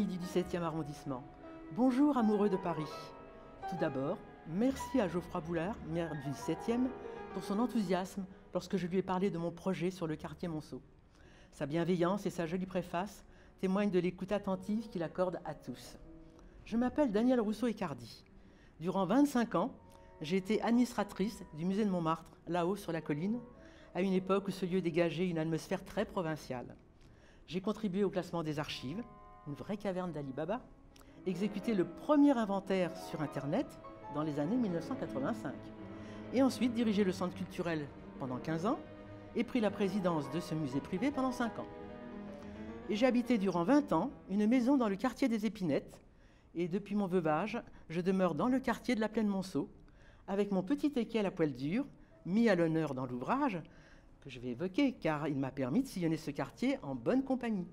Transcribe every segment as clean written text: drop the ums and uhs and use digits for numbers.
amis du 17e arrondissement. Bonjour amoureux de Paris. Tout d'abord, merci à Geoffroy Boulard, maire du 17e, pour son enthousiasme lorsque je lui ai parlé de mon projet sur le quartier Monceau. Sa bienveillance et sa jolie préface témoignent de l'écoute attentive qu'il accorde à tous. Je m'appelle Danielle Rousseau-Ecardi. Durant 25 ans, j'ai été administratrice du musée de Montmartre, là-haut sur la colline, à une époque où ce lieu dégageait une atmosphère très provinciale. J'ai contribué au classement des archives, une vraie caverne d'Ali Baba, exécuté le premier inventaire sur Internet dans les années 1985, et ensuite dirigé le centre culturel pendant 15 ans et pris la présidence de ce musée privé pendant 5 ans. Et j'ai habité durant 20 ans une maison dans le quartier des Épinettes, et depuis mon veuvage, je demeure dans le quartier de la Plaine Monceau, avec mon petit équai à poil dur, mis à l'honneur dans l'ouvrage, que je vais évoquer, car il m'a permis de sillonner ce quartier en bonne compagnie.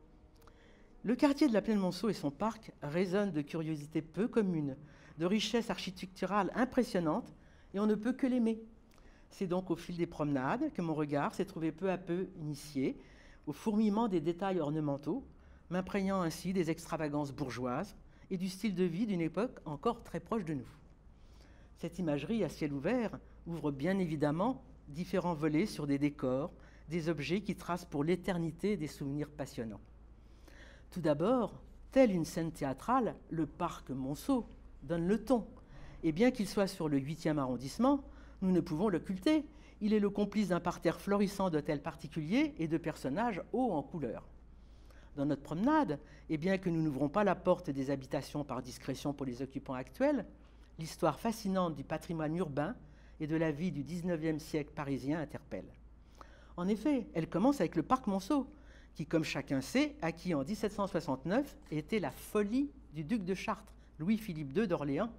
Le quartier de la Plaine Monceau et son parc résonnent de curiosités peu communes, de richesses architecturales impressionnantes, et on ne peut que l'aimer. C'est donc au fil des promenades que mon regard s'est trouvé peu à peu initié au fourmillement des détails ornementaux, m'imprégnant ainsi des extravagances bourgeoises et du style de vie d'une époque encore très proche de nous. Cette imagerie à ciel ouvert ouvre bien évidemment différents volets sur des décors, des objets qui tracent pour l'éternité des souvenirs passionnants. Tout d'abord, telle une scène théâtrale, le parc Monceau donne le ton. Et bien qu'il soit sur le 8e arrondissement, nous ne pouvons l'occulter. Il est le complice d'un parterre florissant d'hôtels particuliers et de personnages hauts en couleur. Dans notre promenade, et bien que nous n'ouvrons pas la porte des habitations par discrétion pour les occupants actuels, l'histoire fascinante du patrimoine urbain et de la vie du 19e siècle parisien interpelle. En effet, elle commence avec le parc Monceau, qui, comme chacun sait, acquis en 1769, était la folie du duc de Chartres, Louis-Philippe II d'Orléans,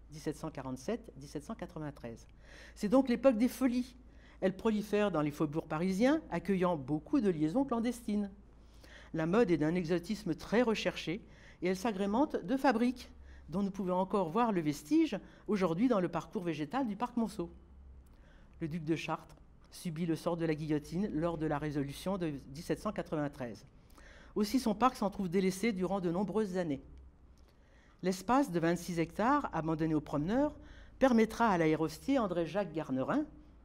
1747-1793. C'est donc l'époque des folies. Elle prolifère dans les faubourgs parisiens, accueillant beaucoup de liaisons clandestines. La mode est d'un exotisme très recherché et elle s'agrémente de fabriques, dont nous pouvons encore voir le vestige aujourd'hui dans le parcours végétal du parc Monceau. Le duc de Chartres subit le sort de la guillotine lors de la Résolution de 1793. Aussi son parc s'en trouve délaissé durant de nombreuses années. L'espace de 26 hectares abandonné aux promeneurs permettra à l'aérostier André-Jacques Garnerin,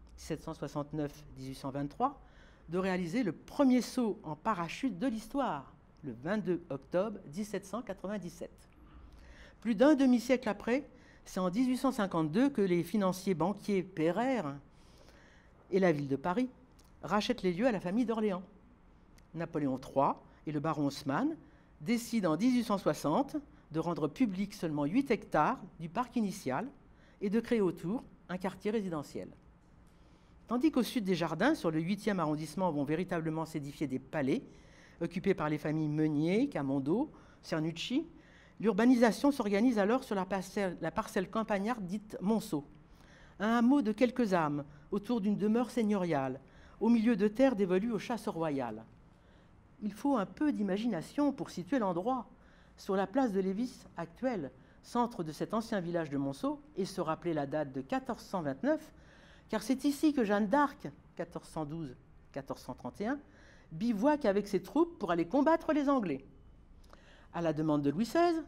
1769-1823, de réaliser le premier saut en parachute de l'histoire, le 22 octobre 1797. Plus d'un demi-siècle après, c'est en 1852 que les financiers banquiers Pereire et la ville de Paris rachètent les lieux à la famille d'Orléans. Napoléon III et le baron Haussmann décident en 1860 de rendre public seulement 8 hectares du parc initial et de créer autour un quartier résidentiel. Tandis qu'au sud des jardins, sur le 8e arrondissement, vont véritablement s'édifier des palais occupés par les familles Meunier, Camondo, Cernucci, l'urbanisation s'organise alors sur la parcelle campagnarde dite Monceau, un hameau de quelques âmes autour d'une demeure seigneuriale, au milieu de terres dévolues aux chasses royales. Il faut un peu d'imagination pour situer l'endroit, sur la place de Lévis actuelle, centre de cet ancien village de Monceau, et se rappeler la date de 1429, car c'est ici que Jeanne d'Arc, 1412-1431, bivouaque avec ses troupes pour aller combattre les Anglais. À la demande de Louis XVI,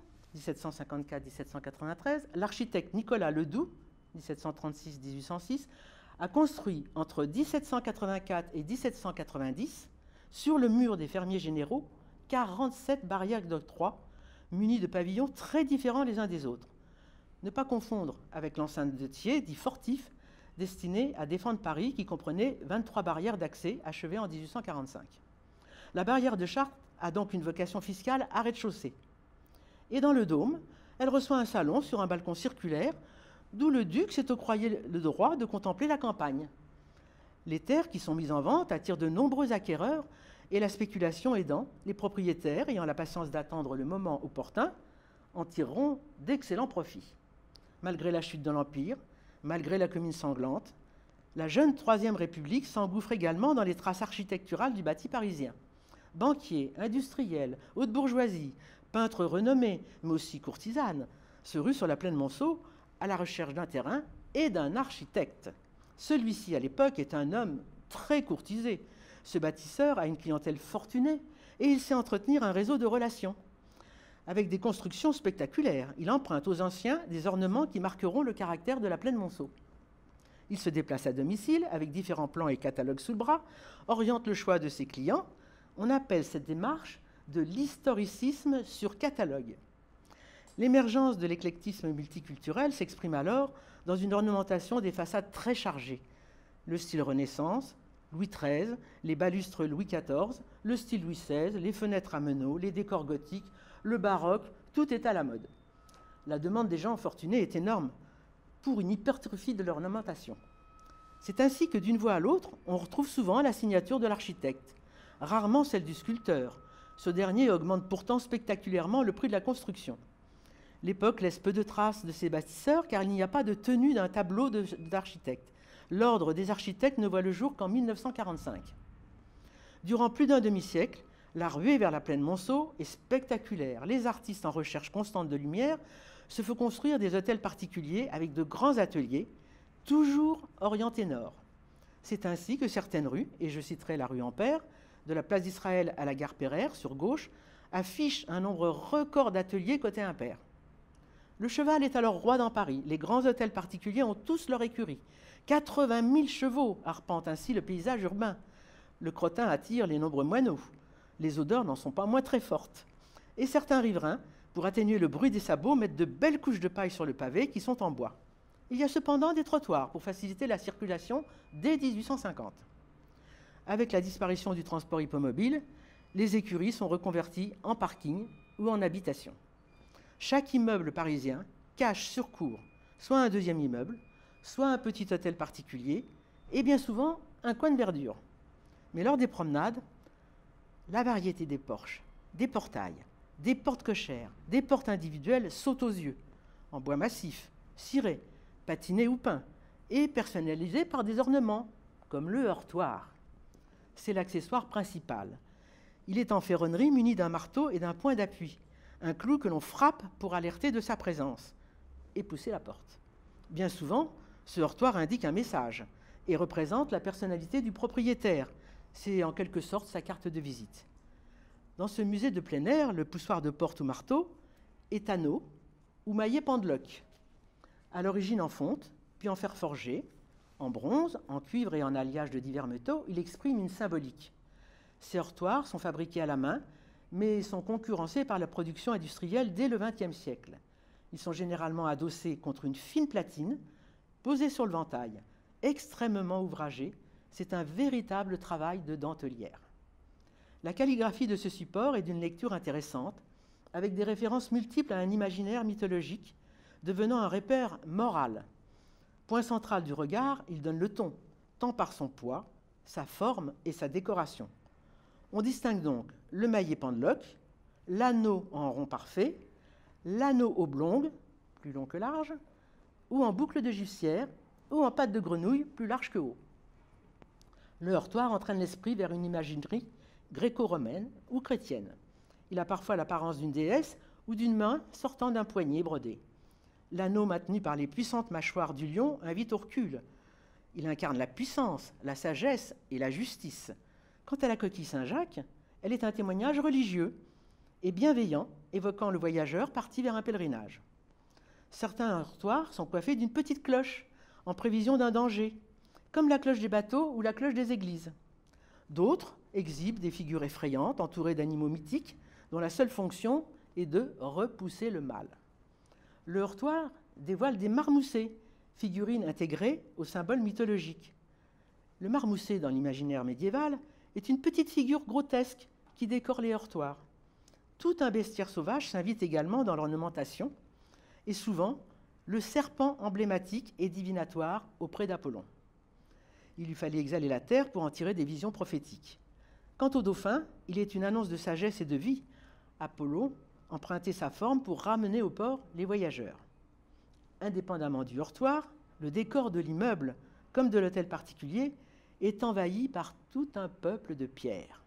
1754-1793, l'architecte Nicolas Ledoux, 1736-1806, a construit entre 1784 et 1790, sur le mur des fermiers généraux, 47 barrières d'octroi, munies de pavillons très différents les uns des autres. Ne pas confondre avec l'enceinte de Thiers, dit fortif, destiné à défendre Paris, qui comprenait 23 barrières d'accès achevées en 1845. La barrière de Chartres a donc une vocation fiscale à rez-de-chaussée. Et dans le dôme, elle reçoit un salon sur un balcon circulaire, d'où le duc s'est octroyé le droit de contempler la campagne. Les terres qui sont mises en vente attirent de nombreux acquéreurs, et la spéculation aidant, les propriétaires ayant la patience d'attendre le moment opportun en tireront d'excellents profits. Malgré la chute de l'Empire, malgré la Commune sanglante, la jeune Troisième République s'engouffre également dans les traces architecturales du bâti parisien. Banquiers, industriels, haute bourgeoisie, peintres renommés, mais aussi courtisanes, se ruent sur la plaine Monceau à la recherche d'un terrain et d'un architecte. Celui-ci, à l'époque, est un homme très courtisé. Ce bâtisseur a une clientèle fortunée et il sait entretenir un réseau de relations. avec des constructions spectaculaires. Il emprunte aux anciens des ornements qui marqueront le caractère de la plaine Monceau. Il se déplace à domicile avec différents plans et catalogues sous le bras, oriente le choix de ses clients. On appelle cette démarche de l'historicisme sur catalogue. L'émergence de l'éclectisme multiculturel s'exprime alors dans une ornementation des façades très chargée. Le style Renaissance, Louis XIII, les balustres Louis XIV, le style Louis XVI, les fenêtres à meneaux, les décors gothiques, le baroque, tout est à la mode. La demande des gens fortunés est énorme pour une hypertrophie de l'ornementation. C'est ainsi que d'une voie à l'autre, on retrouve souvent la signature de l'architecte, rarement celle du sculpteur. Ce dernier augmente pourtant spectaculairement le prix de la construction. L'époque laisse peu de traces de ces bâtisseurs car il n'y a pas de tenue d'un tableau d'architecte. L'ordre des architectes ne voit le jour qu'en 1945. Durant plus d'un demi-siècle, la ruée vers la plaine Monceau est spectaculaire. Les artistes en recherche constante de lumière se font construire des hôtels particuliers avec de grands ateliers, toujours orientés nord. C'est ainsi que certaines rues, et je citerai la rue Ampère, de la place d'Israël à la gare Pereire, sur gauche, affichent un nombre record d'ateliers côté impair. Le cheval est alors roi dans Paris. Les grands hôtels particuliers ont tous leur écurie. 80 000 chevaux arpentent ainsi le paysage urbain. Le crottin attire les nombreux moineaux. Les odeurs n'en sont pas moins très fortes. Et certains riverains, pour atténuer le bruit des sabots, mettent de belles couches de paille sur le pavé qui sont en bois. Il y a cependant des trottoirs pour faciliter la circulation dès 1850. Avec la disparition du transport hippomobile, les écuries sont reconverties en parking ou en habitation. Chaque immeuble parisien cache sur cour soit un deuxième immeuble, soit un petit hôtel particulier, et bien souvent un coin de verdure. Mais lors des promenades, la variété des porches, des portails, des portes cochères, des portes individuelles saute aux yeux, en bois massif, ciré, patiné ou peint, et personnalisé par des ornements, comme le heurtoir. C'est l'accessoire principal. Il est en ferronnerie muni d'un marteau et d'un point d'appui, un clou que l'on frappe pour alerter de sa présence et pousser la porte. Bien souvent, ce heurtoir indique un message et représente la personnalité du propriétaire. C'est en quelque sorte sa carte de visite. Dans ce musée de plein air, le poussoir de porte ou marteau est anneau ou maillet pendeloque. À l'origine en fonte, puis en fer forgé, en bronze, en cuivre et en alliage de divers métaux, il exprime une symbolique. Ces heurtoirs sont fabriqués à la main, mais sont concurrencés par la production industrielle dès le XXe siècle. Ils sont généralement adossés contre une fine platine, posée sur le ventail, extrêmement ouvragée. C'est un véritable travail de dentelière. La calligraphie de ce support est d'une lecture intéressante, avec des références multiples à un imaginaire mythologique, devenant un repère moral. Point central du regard, il donne le ton, tant par son poids, sa forme et sa décoration. On distingue donc le maillet pendeloque, l'anneau en rond parfait, l'anneau oblong, plus long que large, ou en boucle de gifcière, ou en patte de grenouille, plus large que haut. Le heurtoir entraîne l'esprit vers une imagerie gréco-romaine ou chrétienne. Il a parfois l'apparence d'une déesse ou d'une main sortant d'un poignet brodé. L'anneau maintenu par les puissantes mâchoires du lion invite au recul. Il incarne la puissance, la sagesse et la justice. Quant à la coquille Saint-Jacques, elle est un témoignage religieux et bienveillant, évoquant le voyageur parti vers un pèlerinage. Certains heurtoirs sont coiffés d'une petite cloche, en prévision d'un danger, comme la cloche des bateaux ou la cloche des églises. D'autres exhibent des figures effrayantes, entourées d'animaux mythiques, dont la seule fonction est de repousser le mal. Le heurtoir dévoile des marmoussets, figurines intégrées au symbole mythologique. Le marmousset, dans l'imaginaire médiéval, est une petite figure grotesque qui décore les heurtoirs. Tout un bestiaire sauvage s'invite également dans l'ornementation, et souvent, le serpent emblématique et divinatoire auprès d'Apollon. Il lui fallait exhaler la terre pour en tirer des visions prophétiques. Quant au dauphin, il est une annonce de sagesse et de vie. Apollo empruntait sa forme pour ramener au port les voyageurs. Indépendamment du heurtoir, le décor de l'immeuble, comme de l'hôtel particulier, est envahi par tout un peuple de pierres.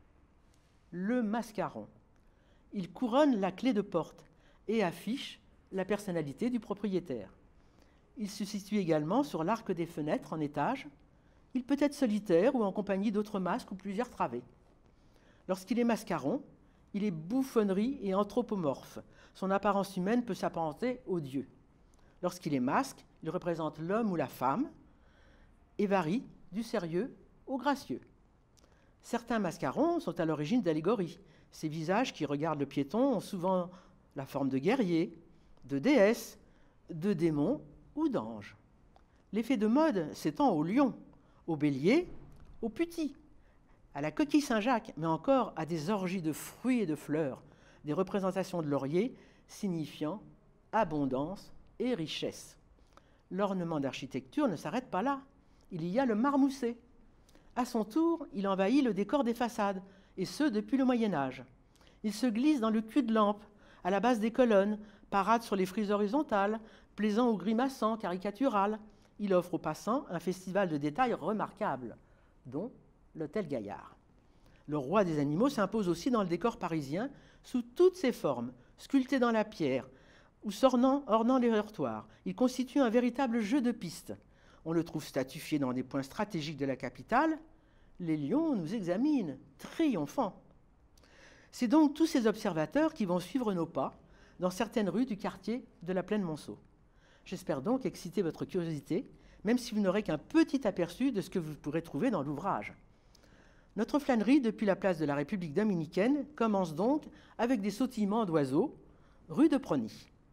Le mascaron. Il couronne la clé de porte et affiche la personnalité du propriétaire. Il se situe également sur l'arc des fenêtres en étage. Il peut être solitaire ou en compagnie d'autres masques ou plusieurs travées. Lorsqu'il est mascaron, il est bouffonnerie et anthropomorphe. son apparence humaine peut s'apparenter au dieu. Lorsqu'il est masque, il représente l'homme ou la femme et varie du sérieux au gracieux. Certains mascarons sont à l'origine d'allégories. Ces visages qui regardent le piéton ont souvent la forme de guerriers, de déesses, de démons ou d'anges. L'effet de mode s'étend au lion, au bélier, au putti, à la coquille Saint-Jacques, mais encore à des orgies de fruits et de fleurs, des représentations de laurier signifiant abondance et richesse. L'ornement d'architecture ne s'arrête pas là. Il y a le marmoussé. À son tour, il envahit le décor des façades, et ce depuis le Moyen-Âge. Il se glisse dans le cul-de-lampe, à la base des colonnes, parade sur les frises horizontales, plaisant ou grimaçant, caricatural. Il offre aux passants un festival de détails remarquables, dont l'hôtel Gaillard. Le roi des animaux s'impose aussi dans le décor parisien, sous toutes ses formes, sculpté dans la pierre, ou ornant les heurtoirs. Il constitue un véritable jeu de piste. On le trouve statifié dans des points stratégiques de la capitale. Les lions nous examinent, triomphants. C'est donc tous ces observateurs qui vont suivre nos pas dans certaines rues du quartier de la Plaine Monceau. J'espère donc exciter votre curiosité, même si vous n'aurez qu'un petit aperçu de ce que vous pourrez trouver dans l'ouvrage. Notre flânerie depuis la place de la République dominicaine commence donc avec des sautillements d'oiseaux, rue de Prony.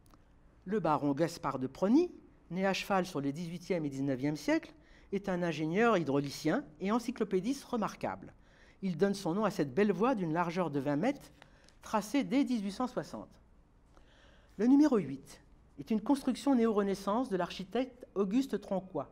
Le baron Gaspard de Prony, né à cheval sur les XVIIIe et XIXe siècles, est un ingénieur hydraulicien et encyclopédiste remarquable. Il donne son nom à cette belle voie d'une largeur de 20 mètres, tracée dès 1860. Le numéro 8 est une construction néo-renaissance de l'architecte Auguste Tronquoy,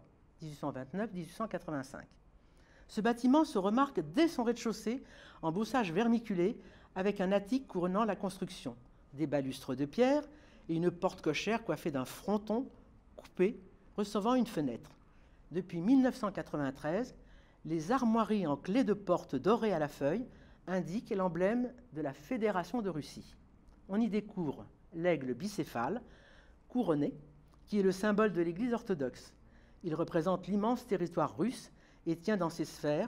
1829-1885. Ce bâtiment se remarque dès son rez-de-chaussée en bossage vermiculé avec un attique couronnant la construction, des balustres de pierre et une porte cochère coiffée d'un fronton coupé recevant une fenêtre. Depuis 1993, les armoiries en clé de porte dorées à la feuille indiquent l'emblème de la Fédération de Russie. On y découvre l'aigle bicéphale, couronné, qui est le symbole de l'Église orthodoxe. Il représente l'immense territoire russe et tient dans ses serres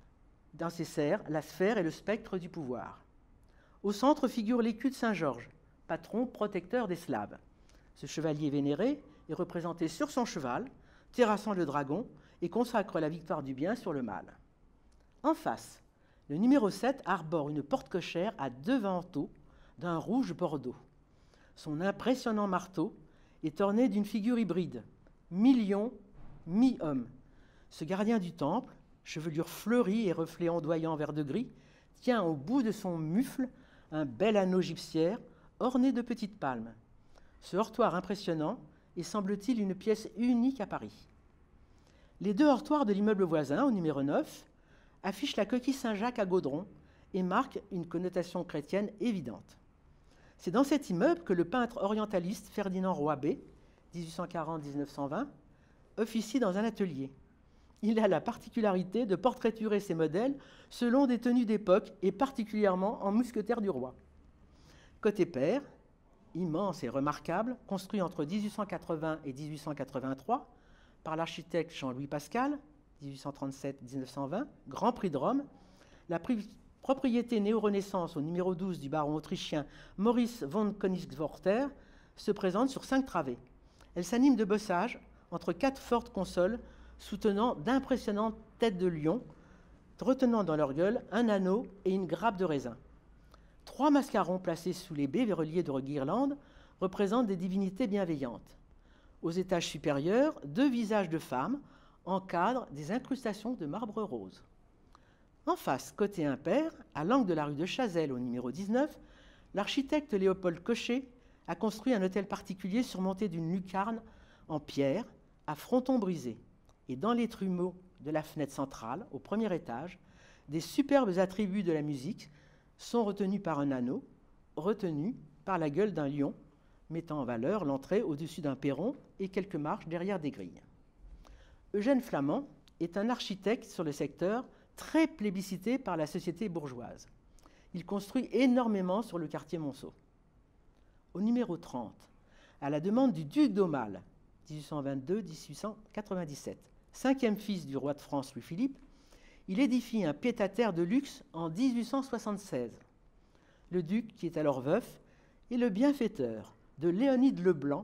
la sphère et le spectre du pouvoir. Au centre figure l'écu de Saint-Georges, patron protecteur des Slaves. Ce chevalier vénéré est représenté sur son cheval, terrassant le dragon et consacre la victoire du bien sur le mal. En face, le numéro 7 arbore une porte cochère à 2 vantaux d'un rouge bordeaux. Son impressionnant marteau est orné d'une figure hybride, mi-lion, mi-homme. Ce gardien du temple, chevelure fleurie et reflets ondoyants vert de gris, tient au bout de son mufle un bel anneau gypsière orné de petites palmes. Ce heurtoir impressionnant est, semble-t-il, une pièce unique à Paris. Les 2 heurtoirs de l'immeuble voisin, au numéro 9, affichent la coquille Saint-Jacques à Gaudron et marquent une connotation chrétienne évidente. C'est dans cet immeuble que le peintre orientaliste Ferdinand Roybé, 1840-1920, officie dans un atelier. Il a la particularité de portraiturer ses modèles selon des tenues d'époque et particulièrement en mousquetaire du roi. Côté père, immense et remarquable, construit entre 1880 et 1883 par l'architecte Jean-Louis Pascal, 1837-1920, Grand Prix de Rome, la propriété néo-renaissance au numéro 12 du baron autrichien Maurice von Königsworter se présente sur 5 travées. Elle s'anime de bossages entre 4 fortes consoles soutenant d'impressionnantes têtes de lion, retenant dans leur gueule un anneau et une grappe de raisin. 3 mascarons placés sous les baies reliées de guirlandes représentent des divinités bienveillantes. Aux étages supérieurs, 2 visages de femmes encadrent des incrustations de marbre rose. En face, côté impair, à l'angle de la rue de Chazelles au numéro 19, l'architecte Léopold Cochet a construit un hôtel particulier surmonté d'une lucarne en pierre à fronton brisé. Et dans les trumeaux de la fenêtre centrale, au premier étage, des superbes attributs de la musique sont retenus par un anneau, retenu par la gueule d'un lion, mettant en valeur l'entrée au-dessus d'un perron et quelques marches derrière des grilles. Eugène Flamand est un architecte sur le secteur très plébiscité par la société bourgeoise. Il construit énormément sur le quartier Monceau. Au numéro 30, à la demande du duc d'Aumale, 1822-1897, 5e fils du roi de France Louis-Philippe, il édifie un pied-à-terre de luxe en 1876. Le duc, qui est alors veuf, et le bienfaiteur de Léonide Leblanc,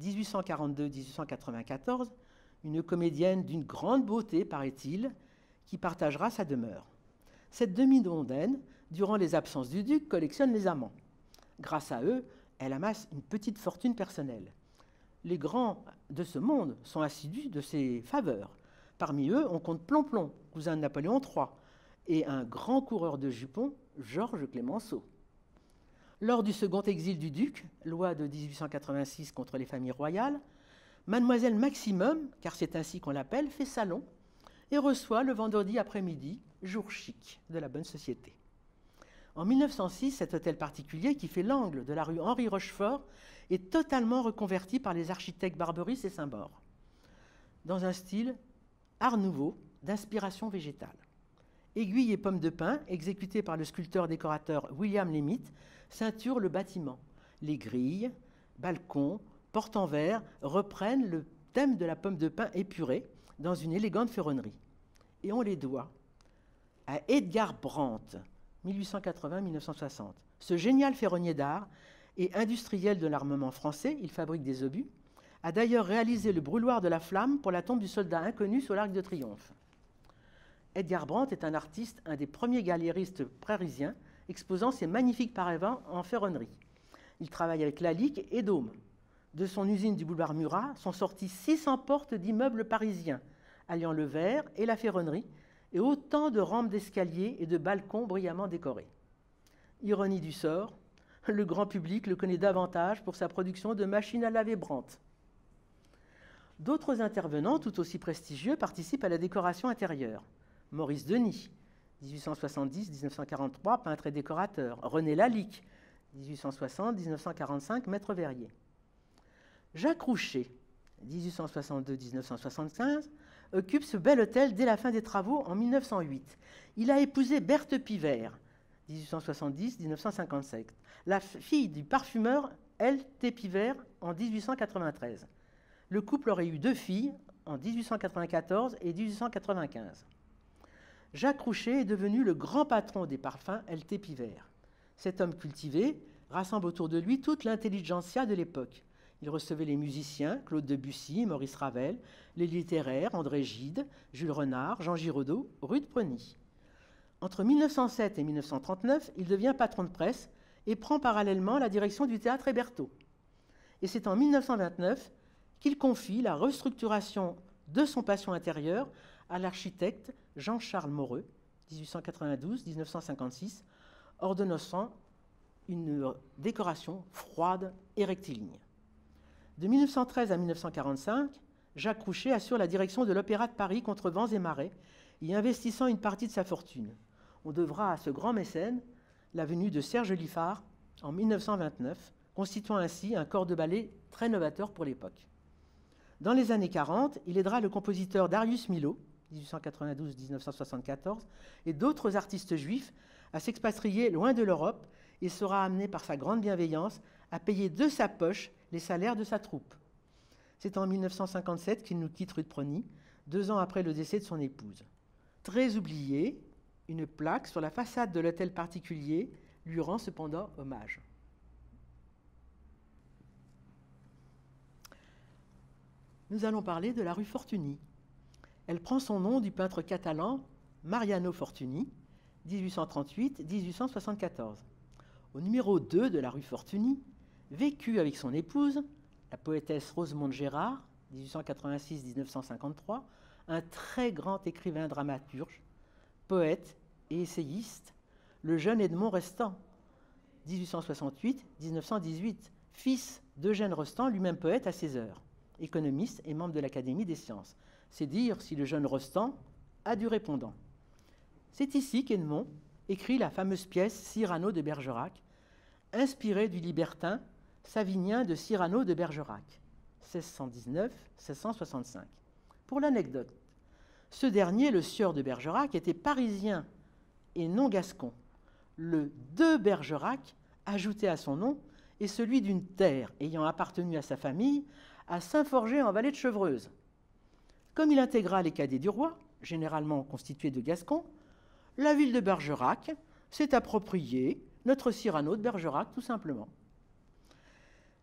1842-1894, une comédienne d'une grande beauté, paraît-il, qui partagera sa demeure. Cette demi-mondaine, durant les absences du duc, collectionne les amants. Grâce à eux, elle amasse une petite fortune personnelle. Les grands de ce monde sont assidus de ses faveurs. Parmi eux, on compte Plomplon, cousin de Napoléon III, et un grand coureur de jupons, Georges Clémenceau. Lors du second exil du duc, loi de 1886 contre les familles royales, Mademoiselle Maximum, car c'est ainsi qu'on l'appelle, fait salon et reçoit le vendredi après-midi, jour chic de la bonne société. En 1906, cet hôtel particulier, qui fait l'angle de la rue Henri Rochefort, est totalement reconverti par les architectes Barberis et Saint-Maur, dans un style art nouveau d'inspiration végétale. Aiguilles et pommes de pin, exécutées par le sculpteur-décorateur William Lemaitre, ceinturent le bâtiment. Les grilles, balcons, portes en verre reprennent le thème de la pomme de pin épurée dans une élégante ferronnerie. Et on les doit à Edgar Brandt, 1880-1960. Ce génial ferronnier d'art et industriel de l'armement français, il fabrique des obus, a d'ailleurs réalisé le brûloir de la flamme pour la tombe du soldat inconnu sur l'Arc de Triomphe. Edgar Brandt est un artiste, un des premiers galéristes parisiens, exposant ses magnifiques paravents en ferronnerie. Il travaille avec Lalique et Dôme. De son usine du boulevard Murat sont sorties 600 portes d'immeubles parisiens, alliant le verre et la ferronnerie, et autant de rampes d'escalier et de balcons brillamment décorés. Ironie du sort, le grand public le connaît davantage pour sa production de machines à laver Brandt. D'autres intervenants, tout aussi prestigieux, participent à la décoration intérieure. Maurice Denis, 1870-1943, peintre et décorateur. René Lalique, 1860-1945, maître verrier. Jacques Roucher, 1862-1975, occupe ce bel hôtel dès la fin des travaux en 1908. Il a épousé Berthe Pivert, 1870-1957, la fille du parfumeur L.T. Pivert en 1893. Le couple aurait eu 2 filles en 1894 et 1895. Jacques Roucher est devenu le grand patron des parfums L.T. Pivert. Cet homme cultivé rassemble autour de lui toute l'intelligentsia de l'époque. Il recevait les musiciens, Claude Debussy, Maurice Ravel, les littéraires, André Gide, Jules Renard, Jean Giraudot, Rude Prony. Entre 1907 et 1939, il devient patron de presse et prend parallèlement la direction du théâtre Hébertot. Et c'est en 1929 qu'il confie la restructuration de son patio intérieur à l'architecte Jean-Charles Moreux, 1892-1956, ordonnant une décoration froide et rectiligne. De 1913 à 1945, Jacques Roucher assure la direction de l'Opéra de Paris contre vents et marées, y investissant une partie de sa fortune. On devra à ce grand mécène la venue de Serge Liffard en 1929, constituant ainsi un corps de ballet très novateur pour l'époque. Dans les années 40, il aidera le compositeur Darius Milhaud, 1892-1974, et d'autres artistes juifs à s'expatrier loin de l'Europe et sera amené par sa grande bienveillance à payer de sa poche les salaires de sa troupe. C'est en 1957 qu'il nous quitte Rude Prony, 2 ans après le décès de son épouse. Très oublié, une plaque sur la façade de l'hôtel particulier lui rend cependant hommage. Nous allons parler de la rue Fortuny. Elle prend son nom du peintre catalan Mariano Fortuny, 1838-1874. Au numéro 2 de la rue Fortuny, vécut avec son épouse, la poétesse Rosemonde Gérard, 1886-1953, un très grand écrivain dramaturge, poète et essayiste, le jeune Edmond Rostand, 1868-1918, fils d'Eugène Rostand, lui-même poète à ses heures, économiste et membre de l'Académie des sciences. C'est dire si le jeune Rostand a du répondant. C'est ici qu'Edmond écrit la fameuse pièce Cyrano de Bergerac, inspirée du libertin Savinien de Cyrano de Bergerac, 1619-1665. Pour l'anecdote, ce dernier, le sieur de Bergerac, était parisien et non gascon. Le de Bergerac, ajouté à son nom, est celui d'une terre ayant appartenu à sa famille à Saint-Forger en vallée de Chevreuse. Comme il intégra les cadets du roi, généralement constitués de gascons, la ville de Bergerac s'est appropriée notre Cyrano de Bergerac, tout simplement.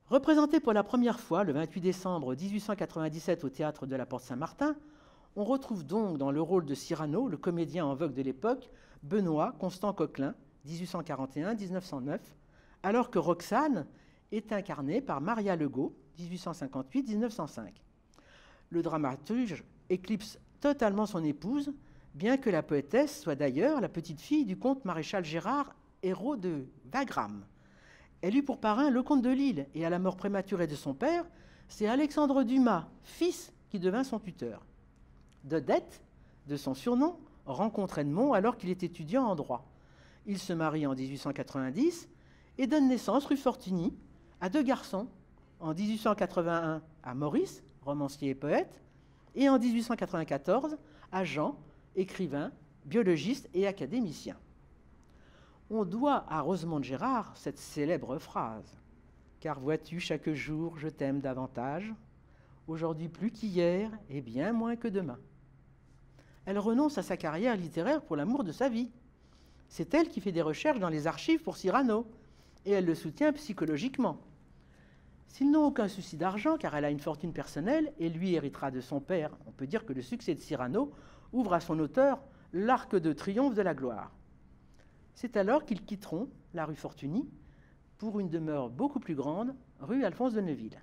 Représenté pour la première fois le 28 décembre 1897 au théâtre de la Porte Saint-Martin, on retrouve donc dans le rôle de Cyrano le comédien en vogue de l'époque, Benoît Constant Coquelin, 1841-1909, alors que Roxane est incarnée par Maria Legault, 1858-1905. Le dramaturge éclipse totalement son épouse, bien que la poétesse soit d'ailleurs la petite-fille du comte maréchal Gérard, héros de Wagram. Elle eut pour parrain le comte de Lille, et à la mort prématurée de son père, c'est Alexandre Dumas, fils, qui devint son tuteur. Dodette, de son surnom, rencontre Edmond alors qu'il est étudiant en droit. Il se marie en 1890 et donne naissance rue Fortuny à 2 garçons, en 1881 à Maurice, romancier et poète, et en 1894 à Jean, écrivain, biologiste et académicien. On doit à Rosemonde Gérard cette célèbre phrase « Car vois-tu, chaque jour, je t'aime davantage, aujourd'hui plus qu'hier et bien moins que demain. » Elle renonce à sa carrière littéraire pour l'amour de sa vie. C'est elle qui fait des recherches dans les archives pour Cyrano, et elle le soutient psychologiquement. S'ils n'ont aucun souci d'argent, car elle a une fortune personnelle, et lui héritera de son père, on peut dire que le succès de Cyrano ouvre à son auteur l'arc de triomphe de la gloire. C'est alors qu'ils quitteront la rue Fortuny pour une demeure beaucoup plus grande, rue Alphonse de Neuville.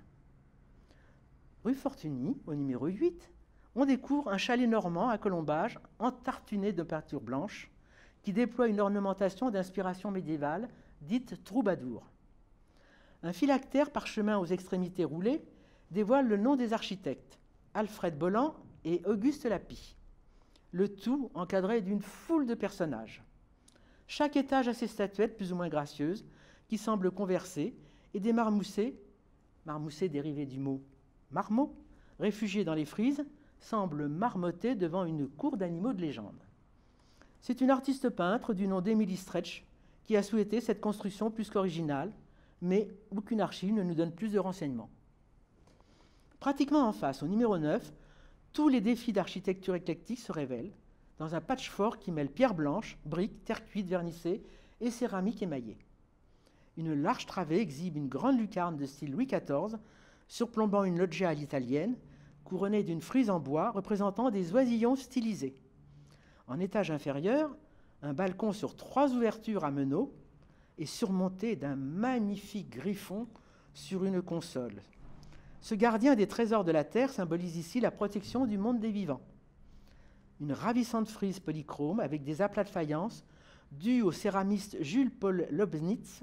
Rue Fortuny, au numéro 8, on découvre un chalet normand à colombage entartuné de peinture blanche qui déploie une ornementation d'inspiration médiévale dite troubadour. Un phylactère parchemin aux extrémités roulées dévoile le nom des architectes, Alfred Bolland et Auguste Lapie. Le tout encadré d'une foule de personnages. Chaque étage a ses statuettes plus ou moins gracieuses qui semblent converser et des marmoussets dérivés du mot marmot, réfugiés dans les frises, semblent marmotter devant une cour d'animaux de légende. C'est une artiste peintre du nom d'Emily Stretch qui a souhaité cette construction plus qu'originale, mais aucune archive ne nous donne plus de renseignements. Pratiquement en face, au numéro 9, tous les défis d'architecture éclectique se révèlent dans un patchwork qui mêle pierre blanche, briques, terre cuite, vernissée et céramique émaillée. Une large travée exhibe une grande lucarne de style Louis XIV, surplombant une loggia à l'italienne, couronnée d'une frise en bois représentant des oisillons stylisés. En étage inférieur, un balcon sur 3 ouvertures à meneaux est surmonté d'un magnifique griffon sur une console. Ce gardien des trésors de la terre symbolise ici la protection du monde des vivants. Une ravissante frise polychrome avec des aplats de faïence dus au céramiste Jules-Paul Lobnitz,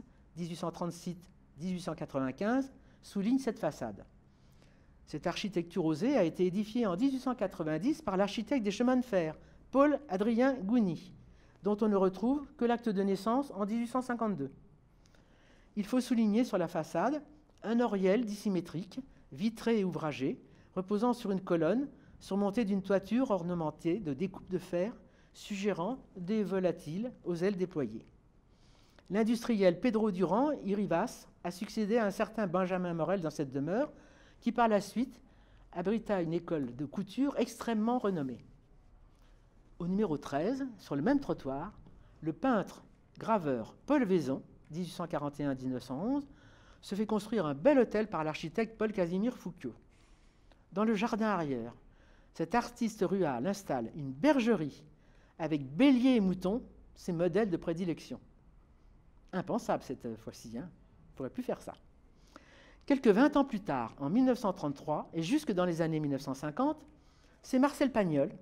1836-1895, souligne cette façade. Cette architecture osée a été édifiée en 1890 par l'architecte des chemins de fer, Paul-Adrien Gouny, dont on ne retrouve que l'acte de naissance en 1852. Il faut souligner sur la façade un oriel dissymétrique, vitré et ouvragé, reposant sur une colonne surmontée d'une toiture ornementée de découpes de fer, suggérant des volatiles aux ailes déployées. L'industriel Pedro Durand y Rivas a succédé à un certain Benjamin Morel dans cette demeure, qui par la suite abrita une école de couture extrêmement renommée. Au numéro 13, sur le même trottoir, le peintre graveur Paul Vaison, 1841-1911, se fait construire un bel hôtel par l'architecte Paul-Casimir Fouquiaux. Dans le jardin arrière, cet artiste rural installe une bergerie avec béliers et moutons, ses modèles de prédilection. Impensable cette fois-ci, hein, on ne pourrait plus faire ça. Quelques 20 ans plus tard, en 1933, et jusque dans les années 1950, c'est Marcel Pagnol,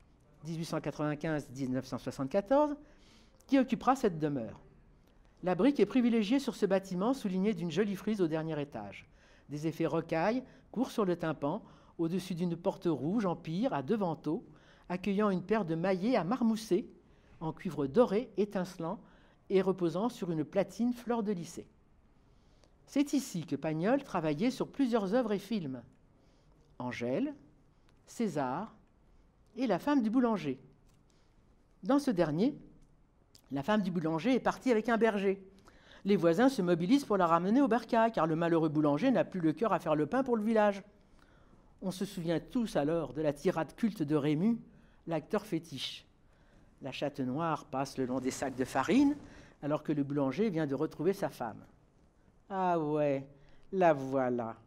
1895-1974, qui occupera cette demeure. La brique est privilégiée sur ce bâtiment souligné d'une jolie frise au dernier étage. Des effets rocailles courent sur le tympan, au-dessus d'une porte rouge en pierre à 2 vantaux, accueillant une paire de maillets à marmousser, en cuivre doré étincelant et reposant sur une platine fleur de lysée. C'est ici que Pagnol travaillait sur plusieurs œuvres et films. Angèle, César et La femme du boulanger. Dans ce dernier, la femme du boulanger est partie avec un berger. Les voisins se mobilisent pour la ramener au bercail, car le malheureux boulanger n'a plus le cœur à faire le pain pour le village. On se souvient tous alors de la tirade culte de Rému, l'acteur fétiche. La chatte noire passe le long des sacs de farine, alors que le boulanger vient de retrouver sa femme. Ah ouais, La voilà,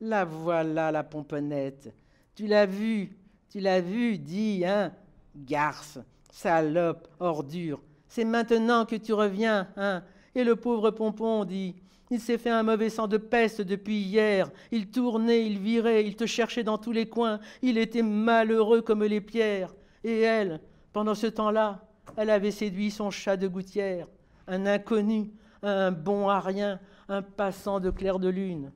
la pomponnette. Tu l'as vue, dis, hein? Garce, salope, ordure. C'est maintenant que tu reviens, hein? Et le pauvre Pompon dit, il s'est fait un mauvais sang de peste depuis hier. Il tournait, il virait, il te cherchait dans tous les coins. Il était malheureux comme les pierres. Et elle, pendant ce temps-là, elle avait séduit son chat de gouttière, un inconnu, un bon à rien, un passant de clair de lune.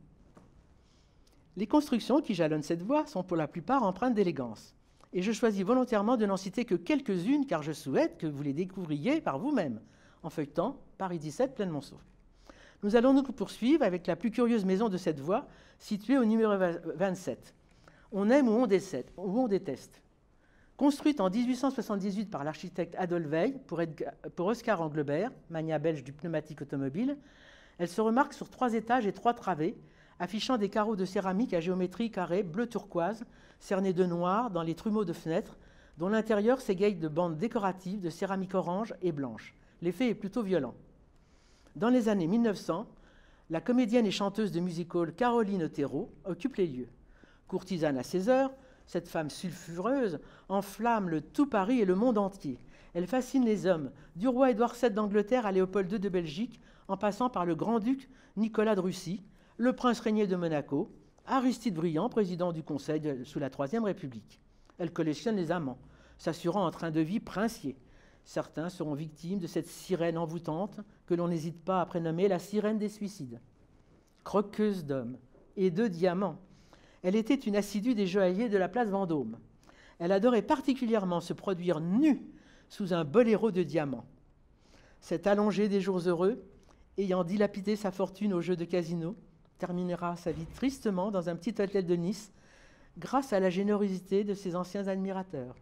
Les constructions qui jalonnent cette voie sont pour la plupart empreintes d'élégance. Et je choisis volontairement de n'en citer que quelques-unes, car je souhaite que vous les découvriez par vous-même, en feuilletant Paris 17, Plaine Monceau. Nous allons nous poursuivre avec la plus curieuse maison de cette voie, située au numéro 27. On aime ou on déteste. Construite en 1878 par l'architecte Adolphe Weil pour Oscar Anglebert, magnat belge du pneumatique automobile, elle se remarque sur 3 étages et 3 travées, affichant des carreaux de céramique à géométrie carrée bleu turquoise, cernés de noir dans les trumeaux de fenêtres, dont l'intérieur s'égaye de bandes décoratives de céramique orange et blanche. L'effet est plutôt violent. Dans les années 1900, la comédienne et chanteuse de music-hall Caroline Otero occupe les lieux. Courtisane à 16 heures, cette femme sulfureuse enflamme le tout Paris et le monde entier. Elle fascine les hommes, du roi Édouard VII d'Angleterre à Léopold II de Belgique, en passant par le grand-duc Nicolas de Russie, le prince régnier de Monaco, Aristide Briand, président du Conseil sous la Troisième République. Elle collectionne les amants, s'assurant un train de vie princier. Certains seront victimes de cette sirène envoûtante que l'on n'hésite pas à prénommer la sirène des suicides. Croqueuse d'hommes et de diamants, elle était une assidue des joailliers de la place Vendôme. Elle adorait particulièrement se produire nue sous un boléro de diamants. Cette allongée des jours heureux, ayant dilapidé sa fortune au jeu de casino, terminera sa vie tristement dans un petit hôtel de Nice grâce à la générosité de ses anciens admirateurs.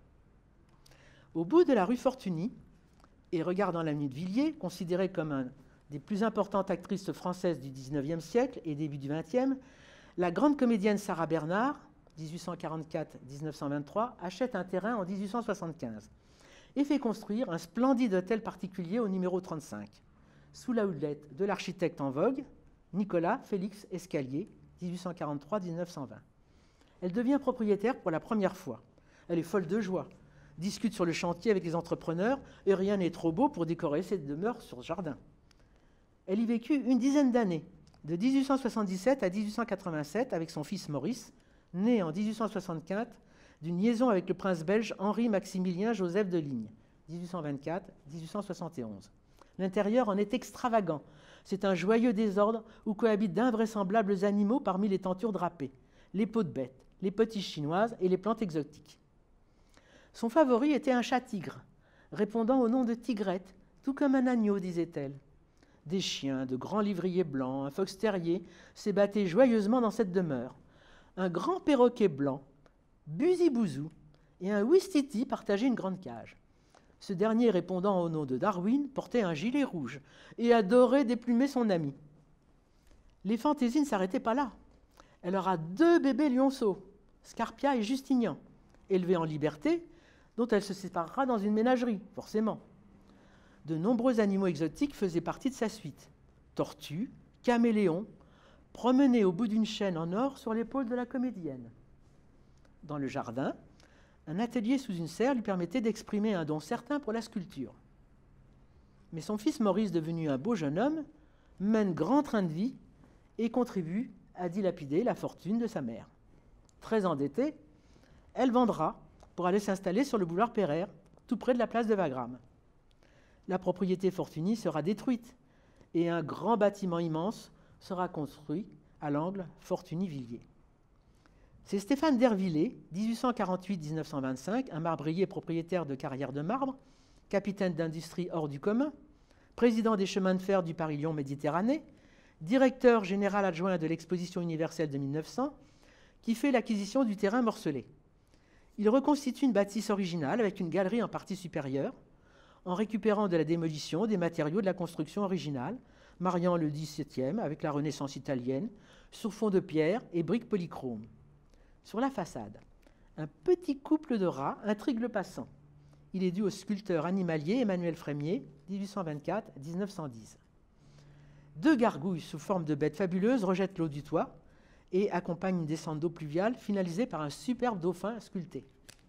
Au bout de la rue Fortuny, et regardant l'avenue de Villiers, considérée comme une des plus importantes actrices françaises du XIXe siècle et début du XXe, la grande comédienne Sarah Bernard, 1844-1923, achète un terrain en 1875 et fait construire un splendide hôtel particulier au numéro 35, sous la houlette de l'architecte en vogue, Nicolas Félix Escalier, 1843-1920. Elle devient propriétaire pour la première fois. Elle est folle de joie, discute sur le chantier avec les entrepreneurs et rien n'est trop beau pour décorer cette demeure sur jardin. Elle y vécut une dizaine d'années, de 1877 à 1887 avec son fils Maurice, né en 1864 d'une liaison avec le prince belge Henri-Maximilien Joseph de Ligne, 1824-1871. L'intérieur en est extravagant. C'est un joyeux désordre où cohabitent d'invraisemblables animaux parmi les tentures drapées, les peaux de bêtes, les potiches chinoises et les plantes exotiques. Son favori était un chat-tigre, répondant au nom de Tigrette, tout comme un agneau, disait-elle. Des chiens, de grands livriers blancs, un fox terrier s'ébattaient joyeusement dans cette demeure. Un grand perroquet blanc, Buzi-Bouzou, et un Ouistiti partageaient une grande cage. Ce dernier, répondant au nom de Darwin, portait un gilet rouge et adorait déplumer son ami. Les fantaisies ne s'arrêtaient pas là. Elle aura 2 bébés lionceaux, Scarpia et Justinien, élevés en liberté, dont elle se séparera dans une ménagerie, forcément. De nombreux animaux exotiques faisaient partie de sa suite. Tortues, caméléons, promenés au bout d'une chaîne en or sur l'épaule de la comédienne. Dans le jardin, un atelier sous une serre lui permettait d'exprimer un don certain pour la sculpture. Mais son fils Maurice, devenu un beau jeune homme, mène grand train de vie et contribue à dilapider la fortune de sa mère. Très endettée, elle vendra pour aller s'installer sur le boulevard Pereire, tout près de la place de Wagram. La propriété Fortuny sera détruite et un grand bâtiment immense sera construit à l'angle Fortuny-Villiers. C'est Stéphane d'Hervillers, 1848-1925, un marbrier propriétaire de carrières de marbre, capitaine d'industrie hors du commun, président des chemins de fer du Paris-Lyon Méditerranée, directeur général adjoint de l'Exposition universelle de 1900, qui fait l'acquisition du terrain morcelé. Il reconstitue une bâtisse originale avec une galerie en partie supérieure, en récupérant de la démolition des matériaux de la construction originale, mariant le XVIIe avec la Renaissance italienne, sur fond de pierre et briques polychromes. Sur la façade, un petit couple de rats intrigue le passant. Il est dû au sculpteur animalier Emmanuel Frémier, 1824-1910. 2 gargouilles sous forme de bêtes fabuleuses rejettent l'eau du toit et accompagnent une descente d'eau pluviale finalisée par un superbe dauphin sculpté.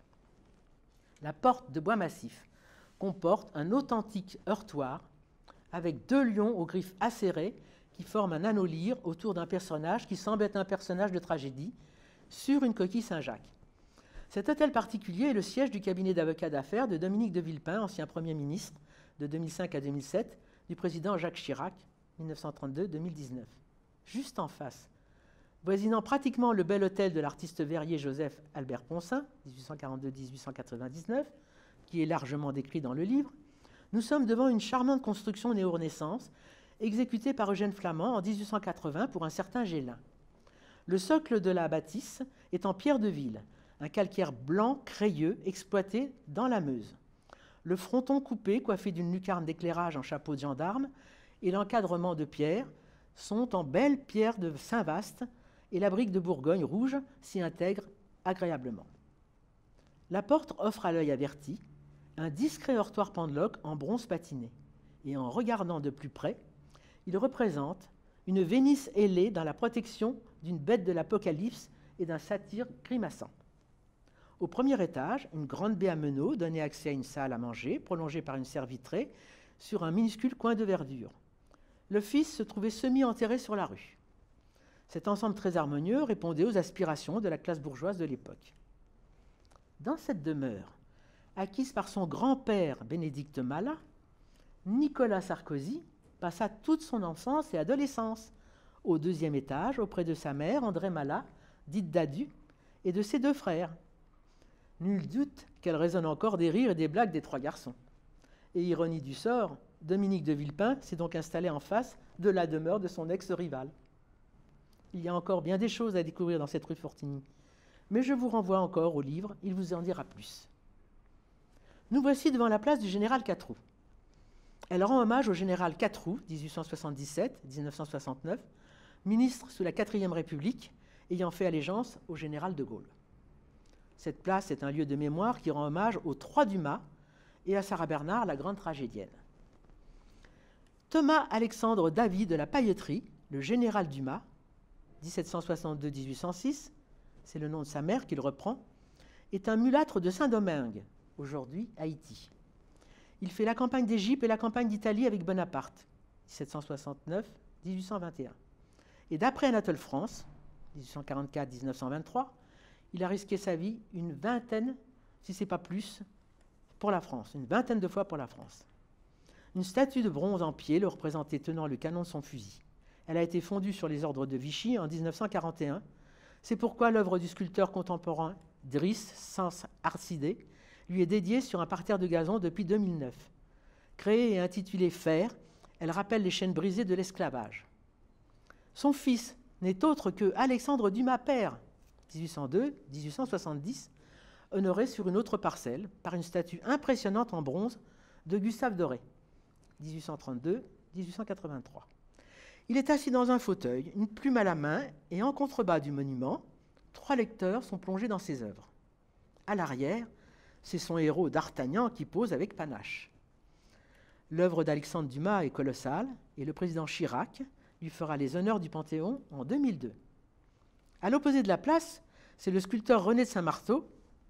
La porte de bois massif comporte un authentique heurtoir avec 2 lions aux griffes acérées qui forment un anneau lyre autour d'un personnage qui semble être un personnage de tragédie sur une coquille Saint-Jacques. Cet hôtel particulier est le siège du cabinet d'avocats d'affaires de Dominique de Villepin, ancien Premier ministre de 2005 à 2007, du président Jacques Chirac, 1932-2019. Juste en face, voisinant pratiquement le bel hôtel de l'artiste verrier Joseph Albert Poncin, 1842-1899, qui est largement décrit dans le livre, nous sommes devant une charmante construction néo-renaissance exécutée par Eugène Flamand en 1880 pour un certain Gélin. Le socle de la bâtisse est en pierre de ville, un calcaire blanc crayeux exploité dans la Meuse. Le fronton coupé, coiffé d'une lucarne d'éclairage en chapeau de gendarme, et l'encadrement de pierre sont en belles pierres de Saint-Vaast, et la brique de Bourgogne rouge s'y intègre agréablement. La porte offre à l'œil averti un discret heurtoir pendeloque en bronze patiné, et en regardant de plus près, il représente une Vénice ailée dans la protection d'une bête de l'Apocalypse et d'un satyre grimaçant. Au premier étage, une grande baie à meneaux donnait accès à une salle à manger, prolongée par une serre vitrée, sur un minuscule coin de verdure. L'office se trouvait semi-enterré sur la rue. Cet ensemble très harmonieux répondait aux aspirations de la classe bourgeoise de l'époque. Dans cette demeure, acquise par son grand-père Bénédicte Malat, Nicolas Sarkozy passa toute son enfance et adolescence, au 2e étage, auprès de sa mère, André Malat, dite Dadu, et de ses 2 frères. Nul doute qu'elle résonne encore des rires et des blagues des 3 garçons. Et ironie du sort, Dominique de Villepin s'est donc installé en face de la demeure de son ex-rival. Il y a encore bien des choses à découvrir dans cette rue Fortuny, mais je vous renvoie encore au livre, il vous en dira plus. Nous voici devant la place du général Catroux. Elle rend hommage au général Catroux, 1877-1969, ministre sous la 4e République, ayant fait allégeance au général de Gaulle. Cette place est un lieu de mémoire qui rend hommage aux 3 Dumas et à Sarah Bernard, la grande tragédienne. Thomas Alexandre Davy de la Pailletterie, le général Dumas, 1762-1806, c'est le nom de sa mère qu'il reprend, est un mulâtre de Saint-Domingue, aujourd'hui Haïti. Il fait la campagne d'Égypte et la campagne d'Italie avec Bonaparte, 1769-1821. Et d'après Anatole France, 1844-1923, il a risqué sa vie une vingtaine, si ce n'est pas plus, pour la France, une vingtaine de fois pour la France. Une statue de bronze en pied le représentait tenant le canon de son fusil. Elle a été fondue sur les ordres de Vichy en 1941. C'est pourquoi l'œuvre du sculpteur contemporain Driss Sans Arcidé lui est dédiée sur un parterre de gazon depuis 2009. Créée et intitulée Fer, elle rappelle les chaînes brisées de l'esclavage. Son fils n'est autre que Alexandre Dumas père, 1802-1870, honoré sur une autre parcelle par une statue impressionnante en bronze de Gustave Doré, 1832-1883. Il est assis dans un fauteuil, une plume à la main, et en contrebas du monument, 3 lecteurs sont plongés dans ses œuvres. À l'arrière, c'est son héros d'Artagnan qui pose avec panache. L'œuvre d'Alexandre Dumas est colossale, et le président Chirac lui fera les honneurs du Panthéon en 2002. À l'opposé de la place, c'est le sculpteur René de Saint-Marceau,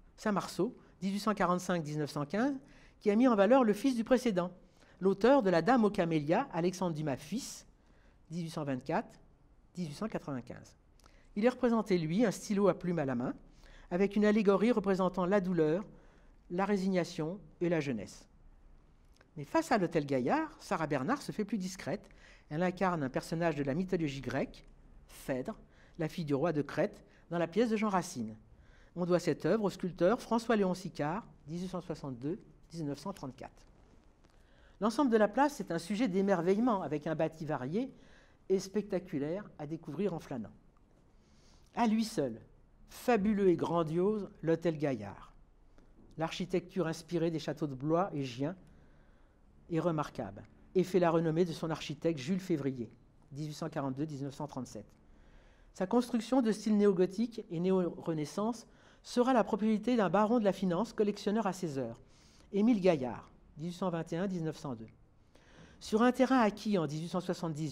1845-1915, qui a mis en valeur le fils du précédent, l'auteur de La Dame aux camélias, Alexandre Dumas fils, 1824-1895. Il est représenté, lui, un stylo à plume à la main, avec une allégorie représentant la douleur, la résignation et la jeunesse. Mais face à l'hôtel Gaillard, Sarah Bernard se fait plus discrète. Elle incarne un personnage de la mythologie grecque, Phèdre, la fille du roi de Crète, dans la pièce de Jean Racine. On doit cette œuvre au sculpteur François-Léon Sicard, 1862-1934. L'ensemble de la place est un sujet d'émerveillement, avec un bâti varié et spectaculaire à découvrir en flânant. À lui seul, fabuleux et grandiose, l'hôtel Gaillard. L'architecture inspirée des châteaux de Blois et Gien est remarquable et fait la renommée de son architecte Jules Février, 1842-1937. Sa construction de style néo-gothique et néo-renaissance sera la propriété d'un baron de la finance, collectionneur à ses heures, Émile Gaillard, 1821-1902. Sur un terrain acquis en 1878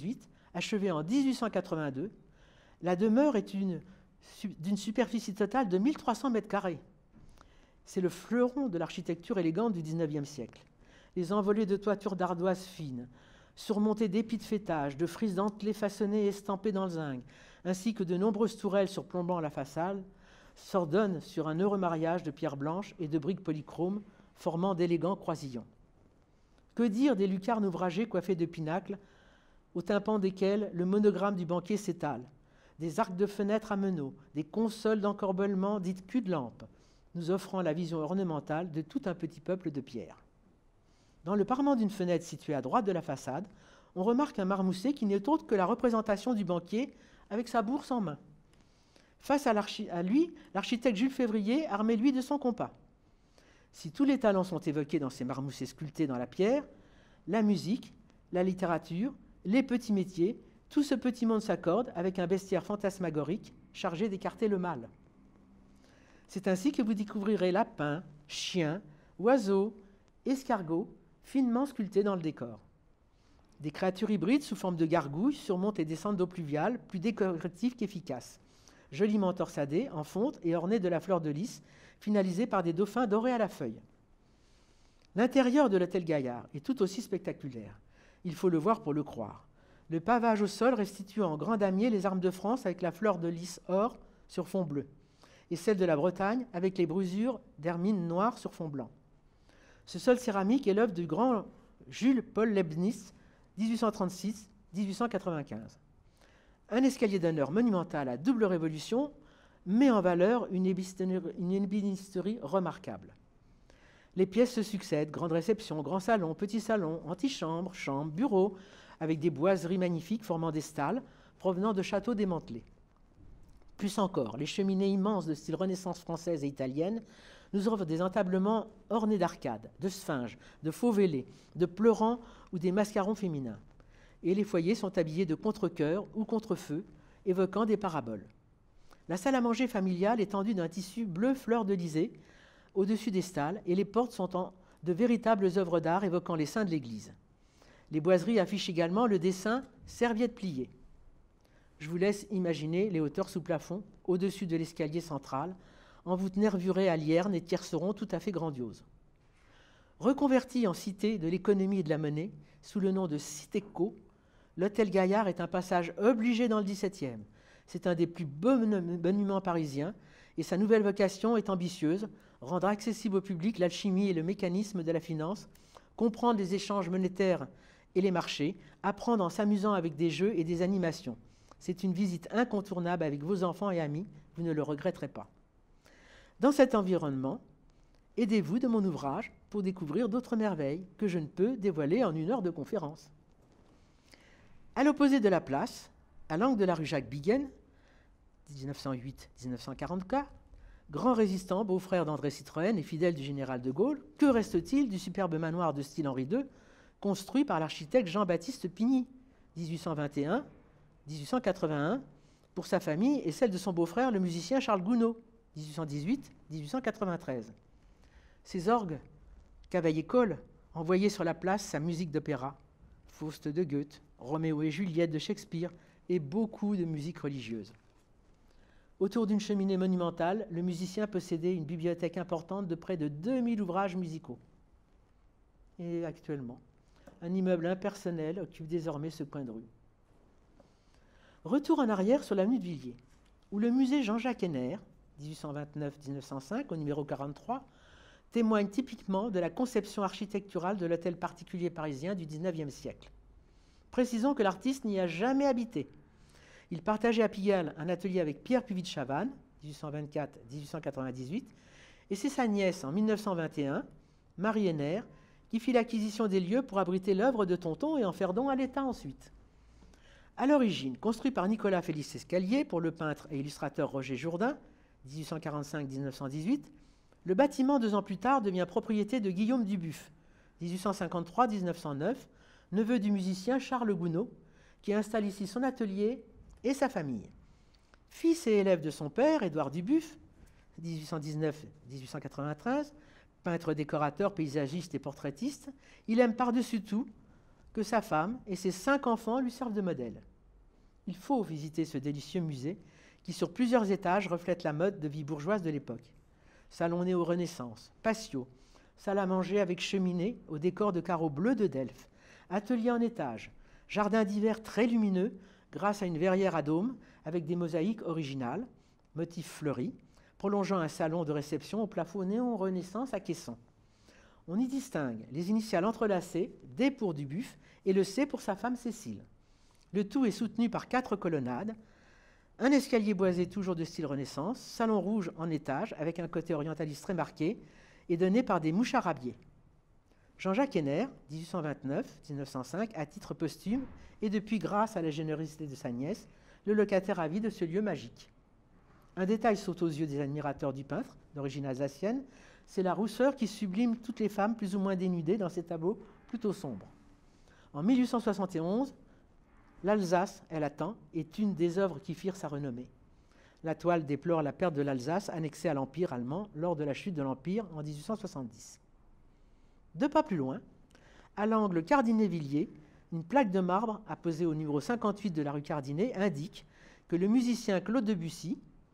Achevée en 1882, la demeure est d'une superficie totale de 1300 mètres carrés. C'est le fleuron de l'architecture élégante du XIXe siècle. Les envolées de toitures d'ardoise fines, surmontées d'épis de fêtage, de frises dentelées façonnées et estampées dans le zinc, ainsi que de nombreuses tourelles surplombant la façade, s'ordonnent sur un heureux mariage de pierres blanches et de briques polychromes, formant d'élégants croisillons. Que dire des lucarnes ouvragées coiffées de pinacles, au tympan desquels le monogramme du banquier s'étale, des arcs de fenêtres à meneaux, des consoles d'encorbellement dites cul-de-lampe, nous offrant la vision ornementale de tout un petit peuple de pierre. Dans le parement d'une fenêtre située à droite de la façade, on remarque un marmoussé qui n'est autre que la représentation du banquier avec sa bourse en main. Face à lui, l'architecte Jules Février armé lui de son compas. Si tous les talents sont évoqués dans ces marmoussés sculptés dans la pierre, la musique, la littérature, les petits métiers, tout ce petit monde s'accorde avec un bestiaire fantasmagorique chargé d'écarter le mal. C'est ainsi que vous découvrirez lapins, chiens, oiseaux, escargots, finement sculptés dans le décor. Des créatures hybrides sous forme de gargouilles surmontent et descendent d'eau pluviale, plus décoratives qu'efficaces, joliment torsadées, en fonte et ornées de la fleur de lys, finalisées par des dauphins dorés à la feuille. L'intérieur de l'hôtel Gaillard est tout aussi spectaculaire. Il faut le voir pour le croire. Le pavage au sol restitue en grand damier les armes de France avec la fleur de lys or sur fond bleu, et celle de la Bretagne avec les brusures d'hermine noire sur fond blanc. Ce sol céramique est l'œuvre du grand Jules Paul Leibniz, 1836-1895. Un escalier d'honneur monumental à double révolution met en valeur une ébénisterie remarquable. Les pièces se succèdent, grande réception, grand salon, petit salon, antichambre, chambre, bureau, avec des boiseries magnifiques formant des stalles provenant de châteaux démantelés. Plus encore, les cheminées immenses de style Renaissance française et italienne nous offrent des entablements ornés d'arcades, de sphinges, de faux vélés, de pleurants ou des mascarons féminins. Et les foyers sont habillés de contre-cœurs ou contre-feux, évoquant des paraboles. La salle à manger familiale est tendue d'un tissu bleu fleur d'Elysée au-dessus des stalles, et les portes sont de véritables œuvres d'art évoquant les saints de l'Église. Les boiseries affichent également le dessin « serviette pliée ». Je vous laisse imaginer les hauteurs sous plafond, au-dessus de l'escalier central, en voûte nervurée à liernes et tiercerons tout à fait grandioses. Reconverti en cité de l'économie et de la monnaie, sous le nom de Citéco, l'hôtel Gaillard est un passage obligé dans le XVIIe. C'est un des plus beaux monuments parisiens, et sa nouvelle vocation est ambitieuse, rendre accessible au public l'alchimie et le mécanisme de la finance, comprendre les échanges monétaires et les marchés, apprendre en s'amusant avec des jeux et des animations. C'est une visite incontournable avec vos enfants et amis, vous ne le regretterez pas. Dans cet environnement, aidez-vous de mon ouvrage pour découvrir d'autres merveilles que je ne peux dévoiler en 1 heure de conférence. À l'opposé de la place, à l'angle de la rue Jacques-Biggen, 1908-1944, grand résistant, beau-frère d'André Citroën et fidèle du général de Gaulle, que reste-t-il du superbe manoir de style Henri II, construit par l'architecte Jean-Baptiste Pigny, 1821-1881, pour sa famille et celle de son beau-frère, le musicien Charles Gounod, 1818-1893. Ces orgues Cavaillé-Coll envoyaient sur la place sa musique d'opéra, Faust de Goethe, Roméo et Juliette de Shakespeare et beaucoup de musique religieuse. Autour d'une cheminée monumentale, le musicien possédait une bibliothèque importante de près de 2000 ouvrages musicaux. Et actuellement, un immeuble impersonnel occupe désormais ce coin de rue. Retour en arrière sur l'avenue de Villiers, où le musée Jean-Jacques Henner, 1829-1905, au numéro 43, témoigne typiquement de la conception architecturale de l'hôtel particulier parisien du XIXe siècle. Précisons que l'artiste n'y a jamais habité. Il partageait à Pigalle un atelier avec Pierre Puvis de Chavannes, 1824-1898, et c'est sa nièce en 1921, Marie Henner, qui fit l'acquisition des lieux pour abriter l'œuvre de Tonton et en faire don à l'État ensuite. À l'origine, construit par Nicolas Félix Escalier pour le peintre et illustrateur Roger Jourdain, 1845-1918, le bâtiment 2 ans plus tard devient propriété de Guillaume Dubuff, 1853-1909, neveu du musicien Charles Gounod, qui installe ici son atelier et sa famille. Fils et élève de son père, Édouard Dubuff, 1819-1893, peintre décorateur, paysagiste et portraitiste, il aime par-dessus tout que sa femme et ses 5 enfants lui servent de modèle. Il faut visiter ce délicieux musée qui, sur plusieurs étages, reflète la mode de vie bourgeoise de l'époque. Salon néo-Renaissance, patio, salle à manger avec cheminée au décor de carreaux bleus de Delphes, atelier en étage, jardin d'hiver très lumineux grâce à une verrière à dôme avec des mosaïques originales, motifs fleuris, prolongeant un salon de réception au plafond néo-Renaissance à caisson. On y distingue les initiales entrelacées, D pour Dubuff et le C pour sa femme Cécile. Le tout est soutenu par 4 colonnades, un escalier boisé toujours de style Renaissance, salon rouge en étage avec un côté orientaliste très marqué et donné par des moucharabiers. Jean-Jacques Henner, 1829-1905, à titre posthume, et depuis, grâce à la générosité de sa nièce, le locataire à vie de ce lieu magique. Un détail saute aux yeux des admirateurs du peintre, d'origine alsacienne, c'est la rousseur qui sublime toutes les femmes plus ou moins dénudées dans ces tableaux plutôt sombres. En 1871, l'Alsace, elle attend, est une des œuvres qui firent sa renommée. La toile déplore la perte de l'Alsace annexée à l'Empire allemand lors de la chute de l'Empire en 1870. 2 pas plus loin, à l'angle Cardinet-Villiers, une plaque de marbre apposée au numéro 58 de la rue Cardinet indique que le musicien Claude Debussy,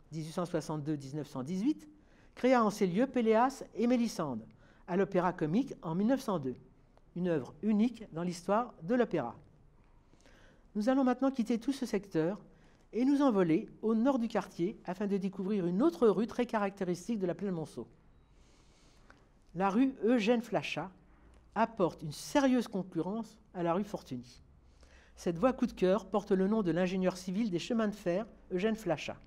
1862-1918, créa en ces lieux Péléas et Mélisande, à l'Opéra Comique en 1902, une œuvre unique dans l'histoire de l'opéra. Nous allons maintenant quitter tout ce secteur et nous envoler au nord du quartier afin de découvrir une autre rue très caractéristique de la plaine Monceau. La rue Eugène Flachat apporte une sérieuse concurrence à la rue Fortuny. Cette voie coup de cœur porte le nom de l'ingénieur civil des chemins de fer Eugène Flachat,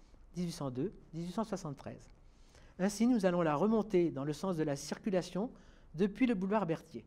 1802-1873. Ainsi, nous allons la remonter dans le sens de la circulation depuis le boulevard Berthier.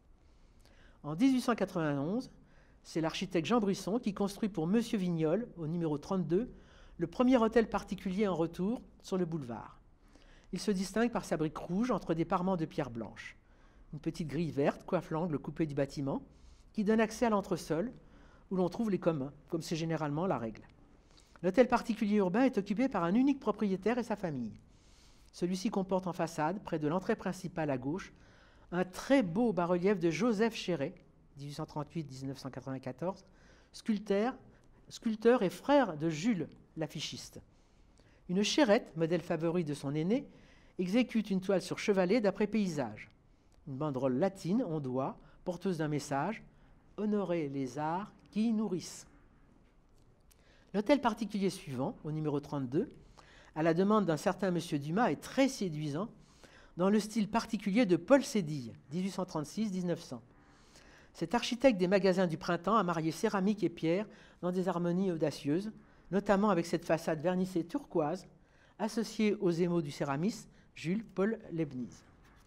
En 1891, c'est l'architecte Jean Brisson qui construit pour Monsieur Vignol, au numéro 32, le premier hôtel particulier en retour sur le boulevard. Il se distingue par sa brique rouge entre des parements de pierre blanche. Une petite grille verte coiffe l'angle coupé du bâtiment qui donne accès à l'entresol où l'on trouve les communs, comme c'est généralement la règle. L'hôtel particulier urbain est occupé par un unique propriétaire et sa famille. Celui-ci comporte en façade, près de l'entrée principale à gauche, un très beau bas-relief de Joseph Chéret, 1838-1994, sculpteur et frère de Jules, l'affichiste. Une chérette, modèle favori de son aîné, exécute une toile sur chevalet d'après paysage. Une banderole latine, ondoie, porteuse d'un message « Honorer les arts qui nourrissent ». L'hôtel particulier suivant, au numéro 32, à la demande d'un certain Monsieur Dumas, est très séduisant, dans le style particulier de Paul Sédille, 1836-1900. Cet architecte des magasins du printemps a marié céramique et pierre dans des harmonies audacieuses, notamment avec cette façade vernissée turquoise, associée aux émaux du céramiste Jules Paul Leibniz.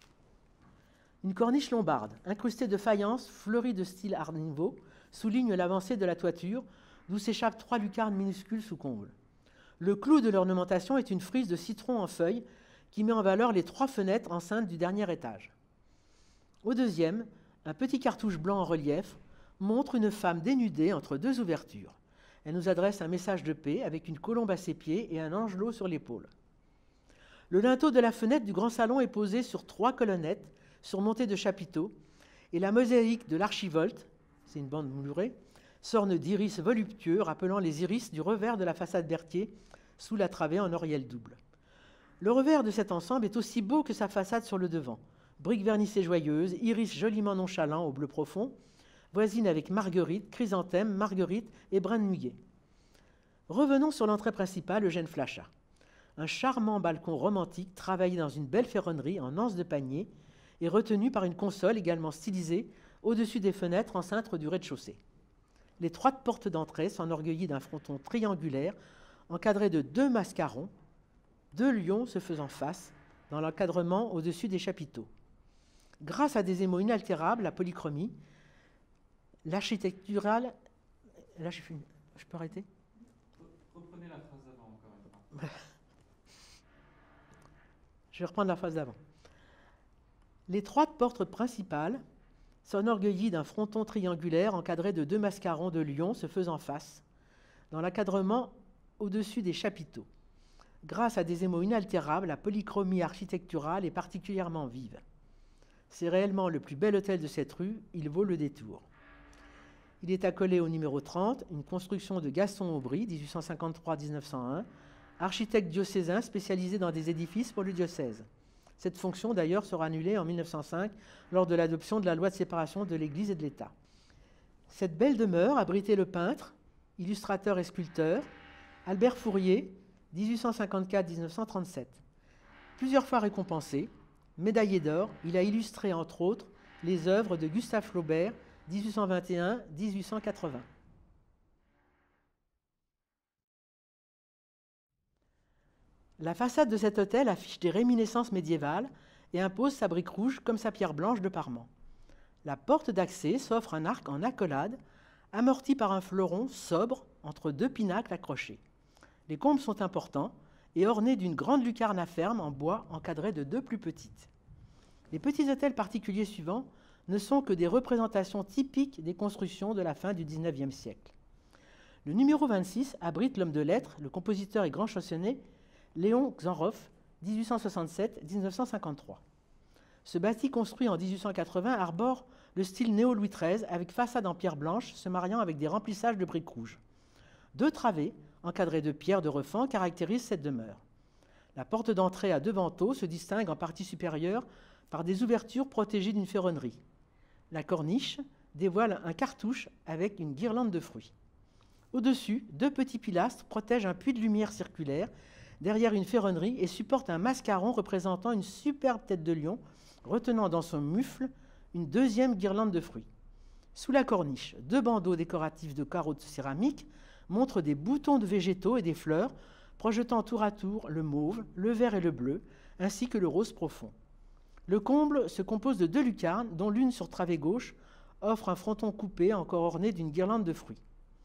Une corniche lombarde, incrustée de faïences fleurie de style art nouveau, souligne l'avancée de la toiture, d'où s'échappent 3 lucarnes minuscules sous comble. Le clou de l'ornementation est une frise de citron en feuilles qui met en valeur les 3 fenêtres enceintes du dernier étage. Au deuxième, un petit cartouche blanc en relief montre une femme dénudée entre 2 ouvertures. Elle nous adresse un message de paix avec une colombe à ses pieds et un angelot sur l'épaule. Le linteau de la fenêtre du grand salon est posé sur 3 colonnettes surmontées de chapiteaux et la mosaïque de l'archivolte, c'est une bande moulurée, s'orne d'iris voluptueux rappelant les iris du revers de la façade Berthier sous la travée en oriel double. Le revers de cet ensemble est aussi beau que sa façade sur le devant. Briques vernissées joyeuses, iris joliment nonchalants au bleu profond, voisine avec marguerite, chrysanthème, marguerite et brin de muguet. Revenons sur l'entrée principale, Eugène Flachat. Un charmant balcon romantique travaillé dans une belle ferronnerie en anse de panier et retenu par une console également stylisée au-dessus des fenêtres en cintre du rez-de-chaussée. L'étroite porte d'entrée s'enorgueillit d'un fronton triangulaire encadré de 2 mascarons, 2 lions se faisant face dans l'encadrement au-dessus des chapiteaux. Grâce à des émaux inaltérables, la polychromie, l'architectural... Là, je peux arrêter ? Reprenez la phrase d'avant encore une fois. Je vais reprendre la phrase d'avant. L'étroite porte principale s'enorgueillit d'un fronton triangulaire encadré de 2 mascarons de lions se faisant face, dans l'encadrement au-dessus des chapiteaux. Grâce à des émaux inaltérables, la polychromie architecturale est particulièrement vive. C'est réellement le plus bel hôtel de cette rue, il vaut le détour. Il est accolé au numéro 30, une construction de Gaston Aubry, 1853-1901, architecte diocésain spécialisé dans des édifices pour le diocèse. Cette fonction, d'ailleurs, sera annulée en 1905 lors de l'adoption de la loi de séparation de l'Église et de l'État. Cette belle demeure abritait le peintre, illustrateur et sculpteur, Albert Fourier, 1854-1937. Plusieurs fois récompensé, médaillé d'or, il a illustré, entre autres, les œuvres de Gustave Flaubert, 1821-1880. La façade de cet hôtel affiche des réminiscences médiévales et impose sa brique rouge comme sa pierre blanche de parement. La porte d'accès s'offre un arc en accolade, amorti par un fleuron sobre entre deux pinacles accrochés. Les combles sont importants et ornés d'une grande lucarne à ferme en bois encadrée de deux plus petites. Les petits hôtels particuliers suivants ne sont que des représentations typiques des constructions de la fin du XIXe siècle. Le numéro 26 abrite l'homme de lettres, le compositeur et grand chansonnier Léon Xenroff, 1867-1953. Ce bâti construit en 1880 arbore le style néo-Louis XIII avec façade en pierre blanche se mariant avec des remplissages de briques rouges. Deux travées, encadrées de pierres de refend, caractérisent cette demeure. La porte d'entrée à deux vantaux se distingue en partie supérieure par des ouvertures protégées d'une ferronnerie. La corniche dévoile un cartouche avec une guirlande de fruits. Au-dessus, deux petits pilastres protègent un puits de lumière circulaire derrière une ferronnerie et supportent un mascaron représentant une superbe tête de lion retenant dans son mufle une deuxième guirlande de fruits. Sous la corniche, deux bandeaux décoratifs de carreaux de céramique montrent des boutons de végétaux et des fleurs, projetant tour à tour le mauve, le vert et le bleu, ainsi que le rose profond. Le comble se compose de deux lucarnes, dont l'une sur travée gauche offre un fronton coupé encore orné d'une guirlande de fruits.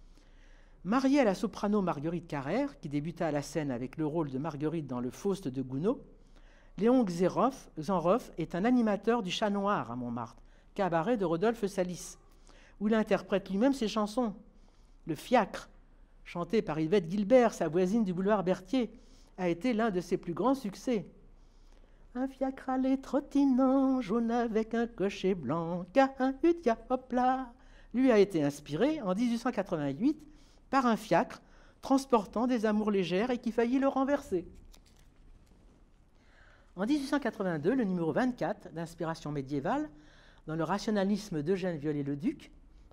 Mariée à la soprano Marguerite Carrère, qui débuta à la scène avec le rôle de Marguerite dans le Faust de Gounod, Léon Xenroff est un animateur du Chat Noir à Montmartre, cabaret de Rodolphe Salis, où il interprète lui-même ses chansons. Le Fiacre, chanté par Yvette Guilbert, sa voisine du boulevard Berthier, a été l'un de ses plus grands succès. Un fiacre allait trottinant, jaune avec un cocher blanc, Cahutia hopla, lui a été inspiré en 1888 par un fiacre transportant des amours légères et qui faillit le renverser. En 1882, le numéro 24, d'inspiration médiévale, dans le rationalisme d'Eugène Viollet-le-Duc,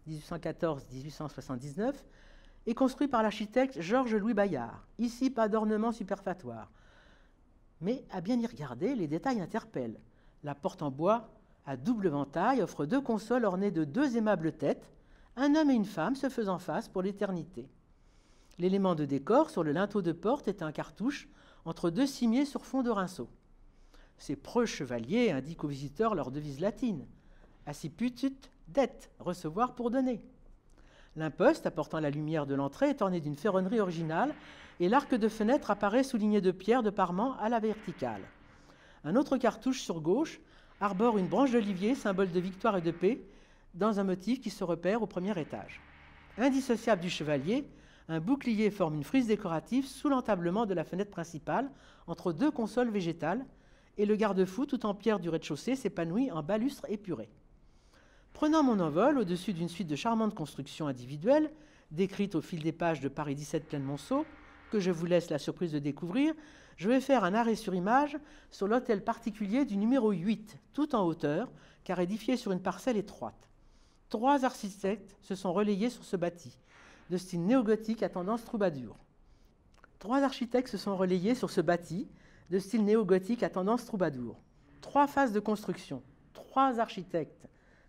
1814-1879, est construit par l'architecte Georges-Louis Bayard. Ici, pas d'ornement superfétatoire. Mais à bien y regarder, les détails interpellent. La porte en bois à double ventail offre deux consoles ornées de deux aimables têtes, un homme et une femme se faisant face pour l'éternité. L'élément de décor sur le linteau de porte est un cartouche entre deux cimiers sur fond de rinceaux. Ces preux chevaliers indiquent aux visiteurs leur devise latine « Acciputut det », recevoir pour donner. L'imposte apportant la lumière de l'entrée est orné d'une ferronnerie originale et l'arc de fenêtre apparaît souligné de pierre de parement à la verticale. Un autre cartouche sur gauche arbore une branche d'olivier, symbole de victoire et de paix, dans un motif qui se repère au premier étage. Indissociable du chevalier, un bouclier forme une frise décorative sous l'entablement de la fenêtre principale, entre deux consoles végétales, et le garde-fou, tout en pierre du rez-de-chaussée, s'épanouit en balustre épuré. Prenant mon envol au-dessus d'une suite de charmantes constructions individuelles, décrites au fil des pages de Paris 17 Plaine Monceau, que je vous laisse la surprise de découvrir, je vais faire un arrêt sur image sur l'hôtel particulier du numéro 8, tout en hauteur, car édifié sur une parcelle étroite. 3 architectes se sont relayés sur ce bâti, de style néo-gothique à tendance troubadour. 3 architectes se sont relayés sur ce bâti, de style néo-gothique à tendance troubadour. 3 phases de construction, 3 architectes.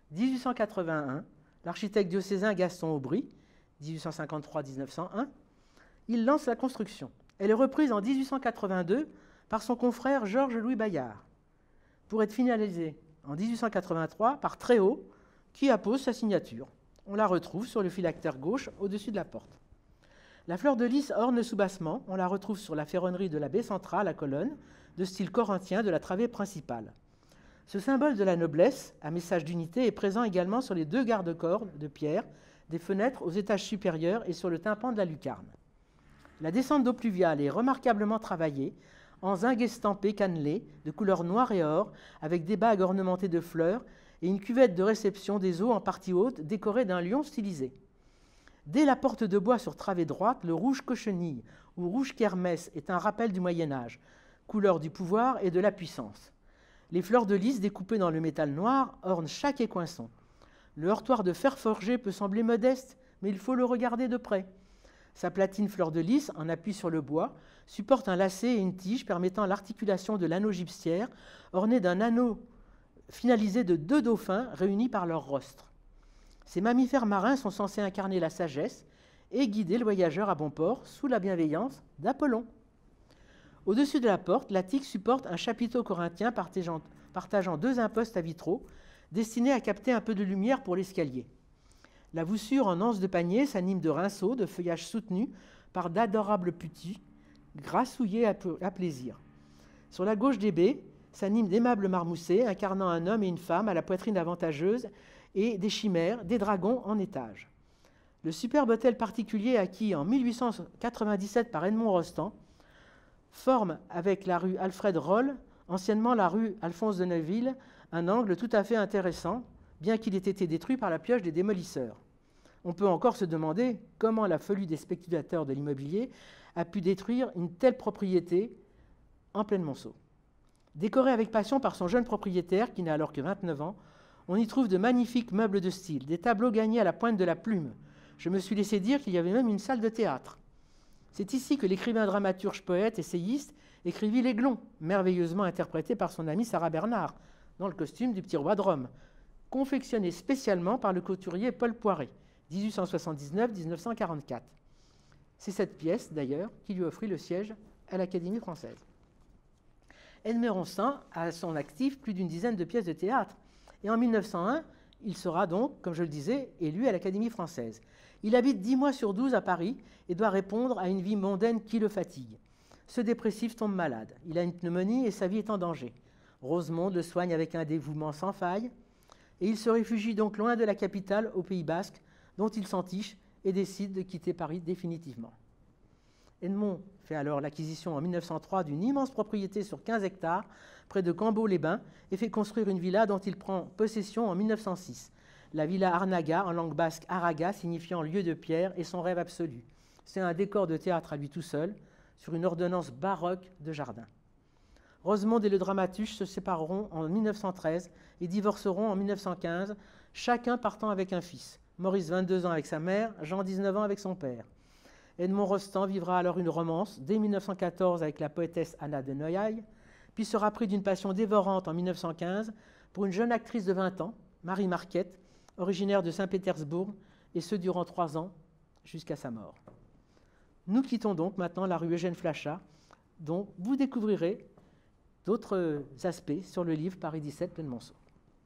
1881, l'architecte diocésain Gaston Aubry, 1853-1901, il lance la construction. Elle est reprise en 1882 par son confrère Georges-Louis Bayard, pour être finalisée en 1883 par Tréhaut, qui appose sa signature. On la retrouve sur le phylactère gauche au-dessus de la porte. La fleur de lys orne le soubassement. On la retrouve sur la ferronnerie de la baie centrale à colonne, de style corinthien de la travée principale. Ce symbole de la noblesse, à message d'unité, est présent également sur les 2 garde-corps de pierre des fenêtres aux étages supérieurs et sur le tympan de la lucarne. La descente d'eau pluviale est remarquablement travaillée en zinc estampé cannelé de couleur noire et or, avec des bagues ornementées de fleurs et une cuvette de réception des eaux en partie haute décorée d'un lion stylisé. Dès la porte de bois sur travée droite, le rouge cochenille ou rouge kermès est un rappel du Moyen-Âge, couleur du pouvoir et de la puissance. Les fleurs de lys découpées dans le métal noir ornent chaque écoinçon. Le heurtoir de fer forgé peut sembler modeste, mais il faut le regarder de près. Sa platine fleur de lys, en appui sur le bois, supporte un lacet et une tige permettant l'articulation de l'anneau gypsière, orné d'un anneau finalisé de 2 dauphins réunis par leur rostre. Ces mammifères marins sont censés incarner la sagesse et guider le voyageur à bon port sous la bienveillance d'Apollon. Au-dessus de la porte, l'attique supporte un chapiteau corinthien partageant 2 impostes à vitraux destinés à capter un peu de lumière pour l'escalier. La voussure en anse de panier s'anime de rinceaux de feuillage soutenu par d'adorables putis, grassouillés à plaisir. Sur la gauche des baies s'animent d'aimables marmoussets incarnant un homme et une femme à la poitrine avantageuse et des chimères, des dragons en étage. Le superbe hôtel particulier acquis en 1897 par Edmond Rostand forme avec la rue Alfred Roll, anciennement la rue Alphonse de Neuville, un angle tout à fait intéressant, bien qu'il ait été détruit par la pioche des démolisseurs. On peut encore se demander comment la folie des spéculateurs de l'immobilier a pu détruire une telle propriété en pleine Monceau. Décorée avec passion par son jeune propriétaire, qui n'a alors que 29 ans, on y trouve de magnifiques meubles de style, des tableaux gagnés à la pointe de la plume. Je me suis laissé dire qu'il y avait même une salle de théâtre. C'est ici que l'écrivain dramaturge, poète, essayiste écrivit l'Aiglon, merveilleusement interprété par son amie Sarah Bernard, dans le costume du petit roi de Rome, confectionné spécialement par le couturier Paul Poiret, 1879-1944. C'est cette pièce, d'ailleurs, qui lui offrit le siège à l'Académie française. Edmond Rostand a à son actif plus d'une dizaine de pièces de théâtre, et en 1901, il sera donc, comme je le disais, élu à l'Académie française. Il habite 10 mois sur 12 à Paris et doit répondre à une vie mondaine qui le fatigue. Ce dépressif tombe malade. Il a une pneumonie et sa vie est en danger. Rosemonde le soigne avec un dévouement sans faille et il se réfugie donc loin de la capitale, au Pays Basque, dont il s'entiche et décide de quitter Paris définitivement. Edmond fait alors l'acquisition en 1903 d'une immense propriété sur 15 hectares près de Cambo-les-Bains et fait construire une villa dont il prend possession en 1906. La villa Arnaga, en langue basque Araga, signifiant lieu de pierre, est son rêve absolu. C'est un décor de théâtre à lui tout seul, sur une ordonnance baroque de jardin. Rosemonde et le dramaturge se sépareront en 1913 et divorceront en 1915, chacun partant avec un fils. Maurice, 22 ans avec sa mère, Jean, 19 ans avec son père. Edmond Rostand vivra alors une romance dès 1914 avec la poétesse Anna de Noailles, puis sera pris d'une passion dévorante en 1915 pour une jeune actrice de 20 ans, Marie Marquette, originaire de Saint-Pétersbourg, et ce durant 3 ans, jusqu'à sa mort. Nous quittons donc maintenant la rue Eugène Flachat, dont vous découvrirez d'autres aspects sur le livre Paris 17, Pleine Monceau.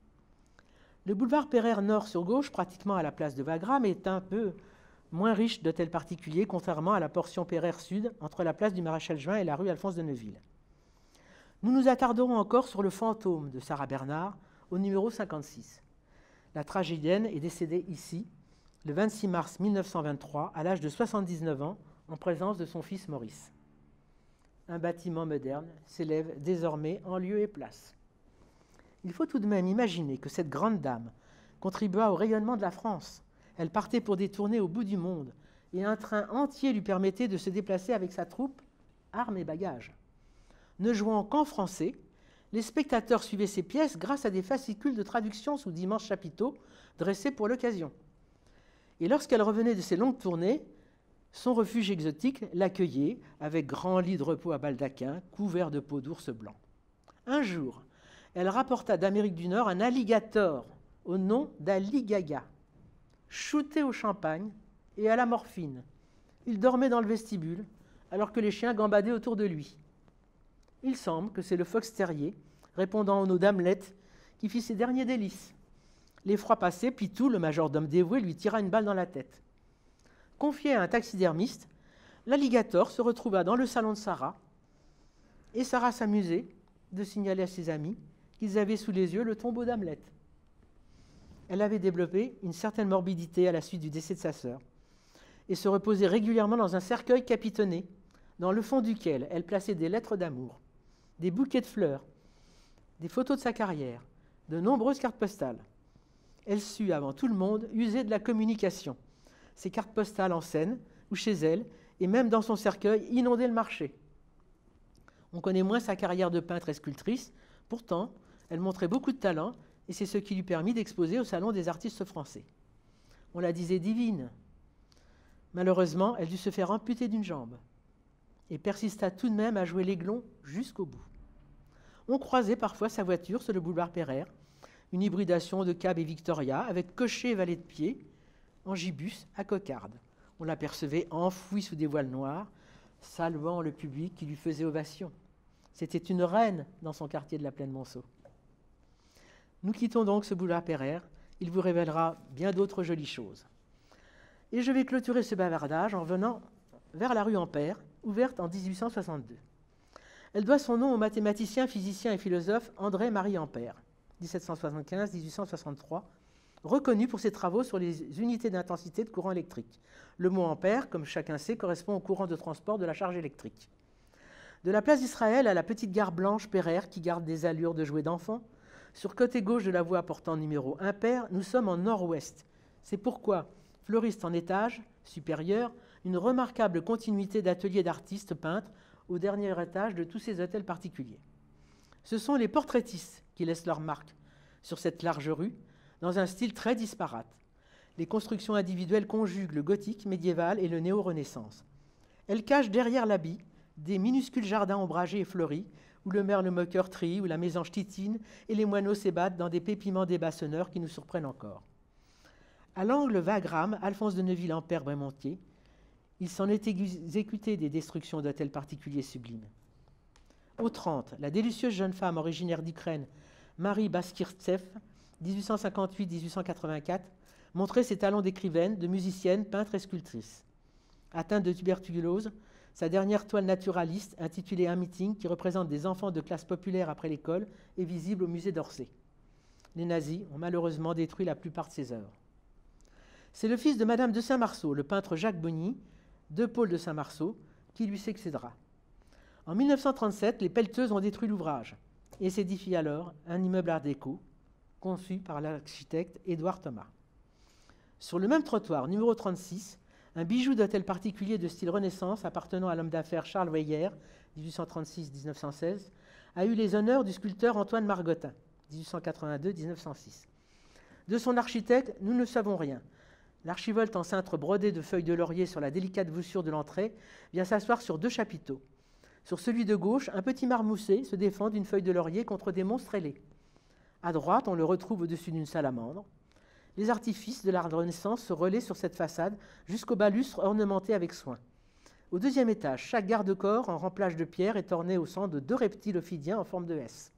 Le boulevard Pereire Nord sur gauche, pratiquement à la place de Wagram, est un peu moins riche d'hôtels particuliers, contrairement à la portion Pereire Sud, entre la place du Maréchal Juin et la rue Alphonse de Neuville. Nous nous attarderons encore sur le fantôme de Sarah Bernard, au numéro 56. La tragédienne est décédée ici, le 26 mars 1923, à l'âge de 79 ans, en présence de son fils Maurice. Un bâtiment moderne s'élève désormais en lieu et place. Il faut tout de même imaginer que cette grande dame contribua au rayonnement de la France. Elle partait pour des tournées au bout du monde, et un train entier lui permettait de se déplacer avec sa troupe, armes et bagages. Ne jouant qu'en français, les spectateurs suivaient ses pièces grâce à des fascicules de traduction sous d'immenses chapiteaux dressés pour l'occasion. Et lorsqu'elle revenait de ses longues tournées, son refuge exotique l'accueillait avec grand lit de repos à baldaquin, couvert de peau d'ours blanc. Un jour, elle rapporta d'Amérique du Nord un alligator au nom d'Ali Gaga, shooté au champagne et à la morphine. Il dormait dans le vestibule, alors que les chiens gambadaient autour de lui. Il semble que c'est le fox terrier, répondant au nom d'Hamlet, qui fit ses derniers délices. L'effroi passé, Pitou, le majordome dévoué, lui tira une balle dans la tête. Confié à un taxidermiste, l'alligator se retrouva dans le salon de Sarah, et Sarah s'amusait de signaler à ses amis qu'ils avaient sous les yeux le tombeau d'Hamlet. Elle avait développé une certaine morbidité à la suite du décès de sa sœur, et se reposait régulièrement dans un cercueil capitonné, dans le fond duquel elle plaçait des lettres d'amour, des bouquets de fleurs, des photos de sa carrière, de nombreuses cartes postales. Elle sut, avant tout le monde, user de la communication. Ces cartes postales en scène, ou chez elle, et même dans son cercueil, inondaient le marché. On connaît moins sa carrière de peintre et sculptrice, pourtant, elle montrait beaucoup de talent, et c'est ce qui lui permit d'exposer au Salon des artistes français. On la disait divine. Malheureusement, elle dut se faire amputer d'une jambe, et persista tout de même à jouer l'aiglon jusqu'au bout. On croisait parfois sa voiture sur le boulevard Pereire, une hybridation de cab et Victoria, avec cocher et valet de pied, en gibus à cocarde. On l'apercevait enfouie sous des voiles noirs, saluant le public qui lui faisait ovation. C'était une reine dans son quartier de la Plaine-Monceau. Nous quittons donc ce boulevard Pereire. Il vous révélera bien d'autres jolies choses. Et je vais clôturer ce bavardage en venant vers la rue Ampère, ouverte en 1862. Elle doit son nom au mathématicien, physicien et philosophe André-Marie Ampère, 1775-1863, reconnu pour ses travaux sur les unités d'intensité de courant électrique. Le mot ampère, comme chacun sait, correspond au courant de transport de la charge électrique. De la place d'Israël à la petite gare blanche Pereire, qui garde des allures de jouet d'enfant, sur côté gauche de la voie portant numéro impair, nous sommes en nord-ouest. C'est pourquoi fleurissent en étage supérieur une remarquable continuité d'ateliers d'artistes peintres au dernier étage de tous ces hôtels particuliers. Ce sont les portraitistes qui laissent leur marque sur cette large rue, dans un style très disparate. Les constructions individuelles conjuguent le gothique médiéval et le néo-renaissance. Elles cachent derrière l'habit des minuscules jardins ombragés et fleuris, où le merle moqueur trille, où la mésange titine et les moineaux s'ébattent dans des pépiments débassonneurs qui nous surprennent encore. À l'angle Wagram, Alphonse de Neuville-Ampère Brémontier, il s'en est exécuté des destructions d'hôtels particuliers sublimes. Au 30, la délicieuse jeune femme originaire d'Ukraine, Marie Baskirtsev, 1858-1884, montrait ses talents d'écrivaine, de musicienne, peintre et sculptrice. Atteinte de tuberculose, sa dernière toile naturaliste, intitulée Un meeting, qui représente des enfants de classe populaire après l'école, est visible au musée d'Orsay. Les nazis ont malheureusement détruit la plupart de ses œuvres. C'est le fils de Madame de Saint-Marceau, le peintre Jacques Bonny, de Paul de Saint-Marceau, qui lui succédera. En 1937, les pelleteuses ont détruit l'ouvrage et s'édifie alors un immeuble art déco conçu par l'architecte Édouard Thomas. Sur le même trottoir, numéro 36, un bijou d'hôtel particulier de style Renaissance appartenant à l'homme d'affaires Charles Weyer, 1836-1916, a eu les honneurs du sculpteur Antoine Margottin, 1882-1906. De son architecte, nous ne savons rien. L'archivolte en cintre brodé de feuilles de laurier sur la délicate voussure de l'entrée vient s'asseoir sur deux chapiteaux. Sur celui de gauche, un petit marmoussé se défend d'une feuille de laurier contre des monstres ailés. À droite, on le retrouve au-dessus d'une salamandre. Les artifices de la Renaissance se relaient sur cette façade jusqu'au balustre ornementé avec soin. Au deuxième étage, chaque garde-corps en remplage de pierre est orné au centre de deux reptiles ophidiens en forme de S.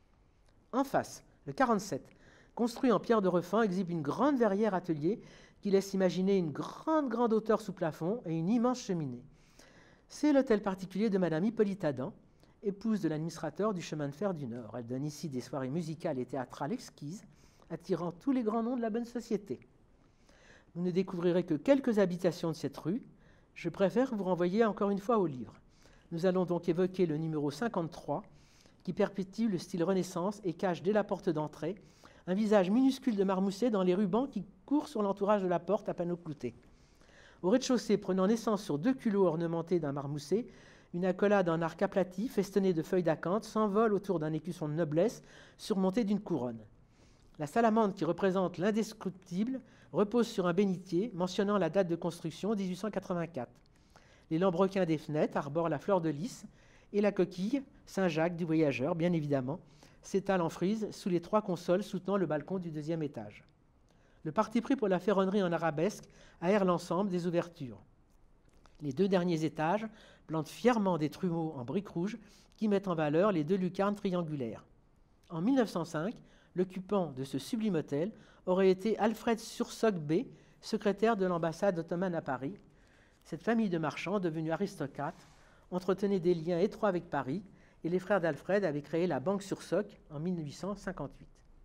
En face, le 47, construit en pierre de refend, exhibe une grande verrière atelier qui laisse imaginer une grande hauteur sous plafond et une immense cheminée. C'est l'hôtel particulier de Madame Hippolyte Adam, épouse de l'administrateur du chemin de fer du Nord. Elle donne ici des soirées musicales et théâtrales exquises, attirant tous les grands noms de la bonne société. Vous ne découvrirez que quelques habitations de cette rue. Je préfère vous renvoyer encore une fois au livre. Nous allons donc évoquer le numéro 53, qui perpétue le style Renaissance et cache dès la porte d'entrée un visage minuscule de marmousset dans les rubans qui courent sur l'entourage de la porte à panneaux cloutés. Au rez-de-chaussée, prenant naissance sur deux culots ornementés d'un marmousset, une accolade en arc aplati, festonnée de feuilles d'acanthe, s'envole autour d'un écusson de noblesse surmonté d'une couronne. La salamandre qui représente l'indescriptible repose sur un bénitier mentionnant la date de construction 1884. Les lambrequins des fenêtres arborent la fleur de lys et la coquille, Saint-Jacques du voyageur, bien évidemment, s'étale en frise sous les trois consoles soutenant le balcon du deuxième étage. Le parti pris pour la ferronnerie en arabesque aère l'ensemble des ouvertures. Les deux derniers étages plantent fièrement des trumeaux en briques rouges qui mettent en valeur les deux lucarnes triangulaires. En 1905, l'occupant de ce sublime hôtel aurait été Alfred Sursock B, secrétaire de l'ambassade ottomane à Paris. Cette famille de marchands, devenue aristocrate, entretenait des liens étroits avec Paris et les frères d'Alfred avaient créé la Banque Sursock en 1858.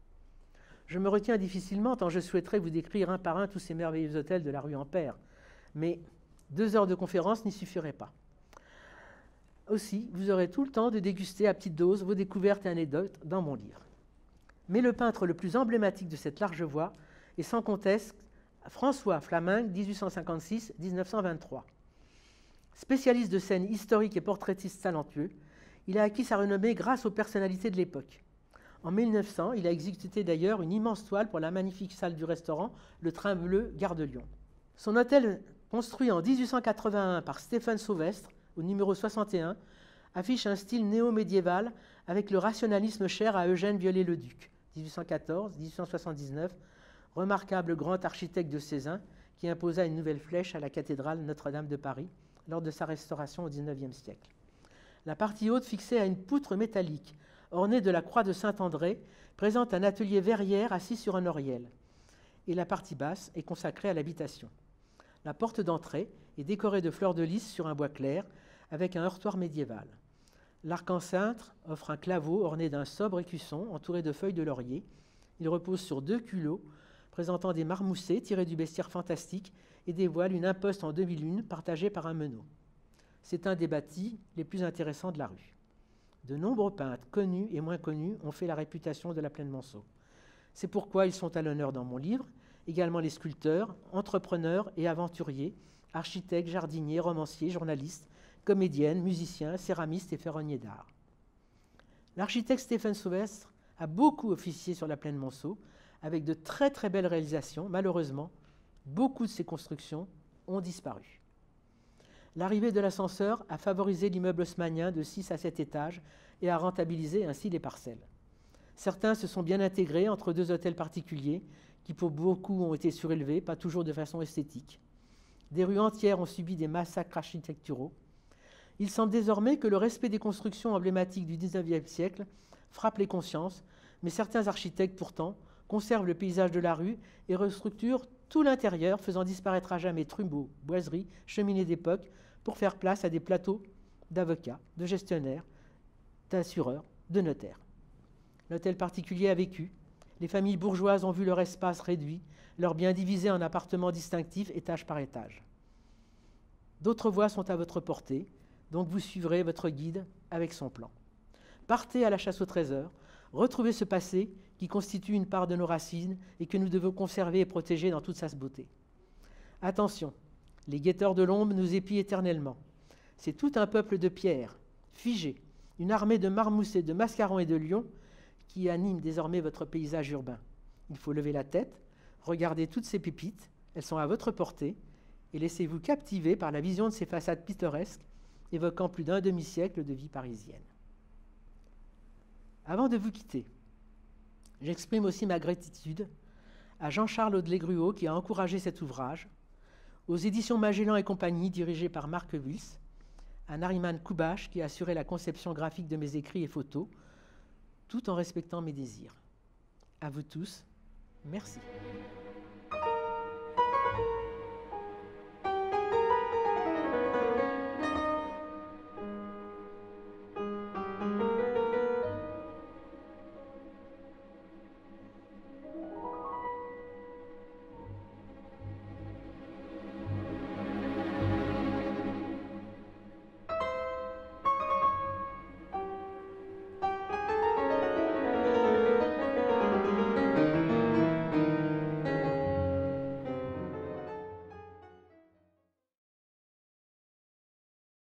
Je me retiens difficilement tant je souhaiterais vous décrire un par un tous ces merveilleux hôtels de la rue Ampère, mais 2 heures de conférence n'y suffiraient pas. Aussi, vous aurez tout le temps de déguster à petite dose vos découvertes et anecdotes dans mon livre. Mais le peintre le plus emblématique de cette large voie est sans conteste François Flaminck, 1856-1923. Spécialiste de scènes historiques et portraitiste talentueux, il a acquis sa renommée grâce aux personnalités de l'époque. En 1900, il a exécuté d'ailleurs une immense toile pour la magnifique salle du restaurant Le Train Bleu, gare de Lyon. Son hôtel, construit en 1881 par Stéphane Sauvestre, au numéro 61, affiche un style néo-médiéval avec le rationalisme cher à Eugène Viollet-le-Duc, 1814-1879, remarquable grand architecte de Cézanne qui imposa une nouvelle flèche à la cathédrale Notre-Dame de Paris lors de sa restauration au XIXe siècle. La partie haute, fixée à une poutre métallique ornée de la croix de Saint-André, présente un atelier verrière assis sur un oriel, et la partie basse est consacrée à l'habitation. La porte d'entrée est décorée de fleurs de lys sur un bois clair, avec un heurtoir médiéval. L'arc-en-cintre offre un claveau orné d'un sobre écusson entouré de feuilles de laurier. Il repose sur 2 culots, présentant des marmoussets tirés du bestiaire fantastique et dévoile une imposte en demi-lune partagée par un meneau. C'est un des bâtis les plus intéressants de la rue. De nombreux peintres, connus et moins connus, ont fait la réputation de la Plaine Monceau. C'est pourquoi ils sont à l'honneur dans mon livre, également les sculpteurs, entrepreneurs et aventuriers, architectes, jardiniers, romanciers, journalistes, comédiennes, musiciens, céramistes et ferronniers d'art. L'architecte Stéphane Sauvestre a beaucoup officié sur la Plaine Monceau, avec de très très belles réalisations. Malheureusement, beaucoup de ces constructions ont disparu. L'arrivée de l'ascenseur a favorisé l'immeuble haussmannien de 6 à 7 étages et a rentabilisé ainsi les parcelles. Certains se sont bien intégrés entre 2 hôtels particuliers qui pour beaucoup ont été surélevés, pas toujours de façon esthétique. Des rues entières ont subi des massacres architecturaux. Il semble désormais que le respect des constructions emblématiques du XIXe siècle frappe les consciences, mais certains architectes pourtant conservent le paysage de la rue et restructurent tout l'intérieur, faisant disparaître à jamais trumeaux, boiseries, cheminées d'époque, pour faire place à des plateaux d'avocats, de gestionnaires, d'assureurs, de notaires. L'hôtel particulier a vécu. Les familles bourgeoises ont vu leur espace réduit, leurs biens divisés en appartements distinctifs, étage par étage. D'autres voies sont à votre portée, donc vous suivrez votre guide avec son plan. Partez à la chasse au trésor, retrouvez ce passé qui constitue une part de nos racines et que nous devons conserver et protéger dans toute sa beauté. Attention, les guetteurs de l'ombre nous épient éternellement. C'est tout un peuple de pierres, figés, une armée de marmoussets, de mascarons et de lions qui anime désormais votre paysage urbain. Il faut lever la tête, regarder toutes ces pépites, elles sont à votre portée, et laissez-vous captiver par la vision de ces façades pittoresques évoquant plus d'un demi-siècle de vie parisienne. Avant de vous quitter, j'exprime aussi ma gratitude à Jean-Charles Audley-Gruau qui a encouragé cet ouvrage, aux éditions Magellan et compagnie dirigées par Marc Wils, à Nariman Koubache qui a assuré la conception graphique de mes écrits et photos, tout en respectant mes désirs. À vous tous, merci.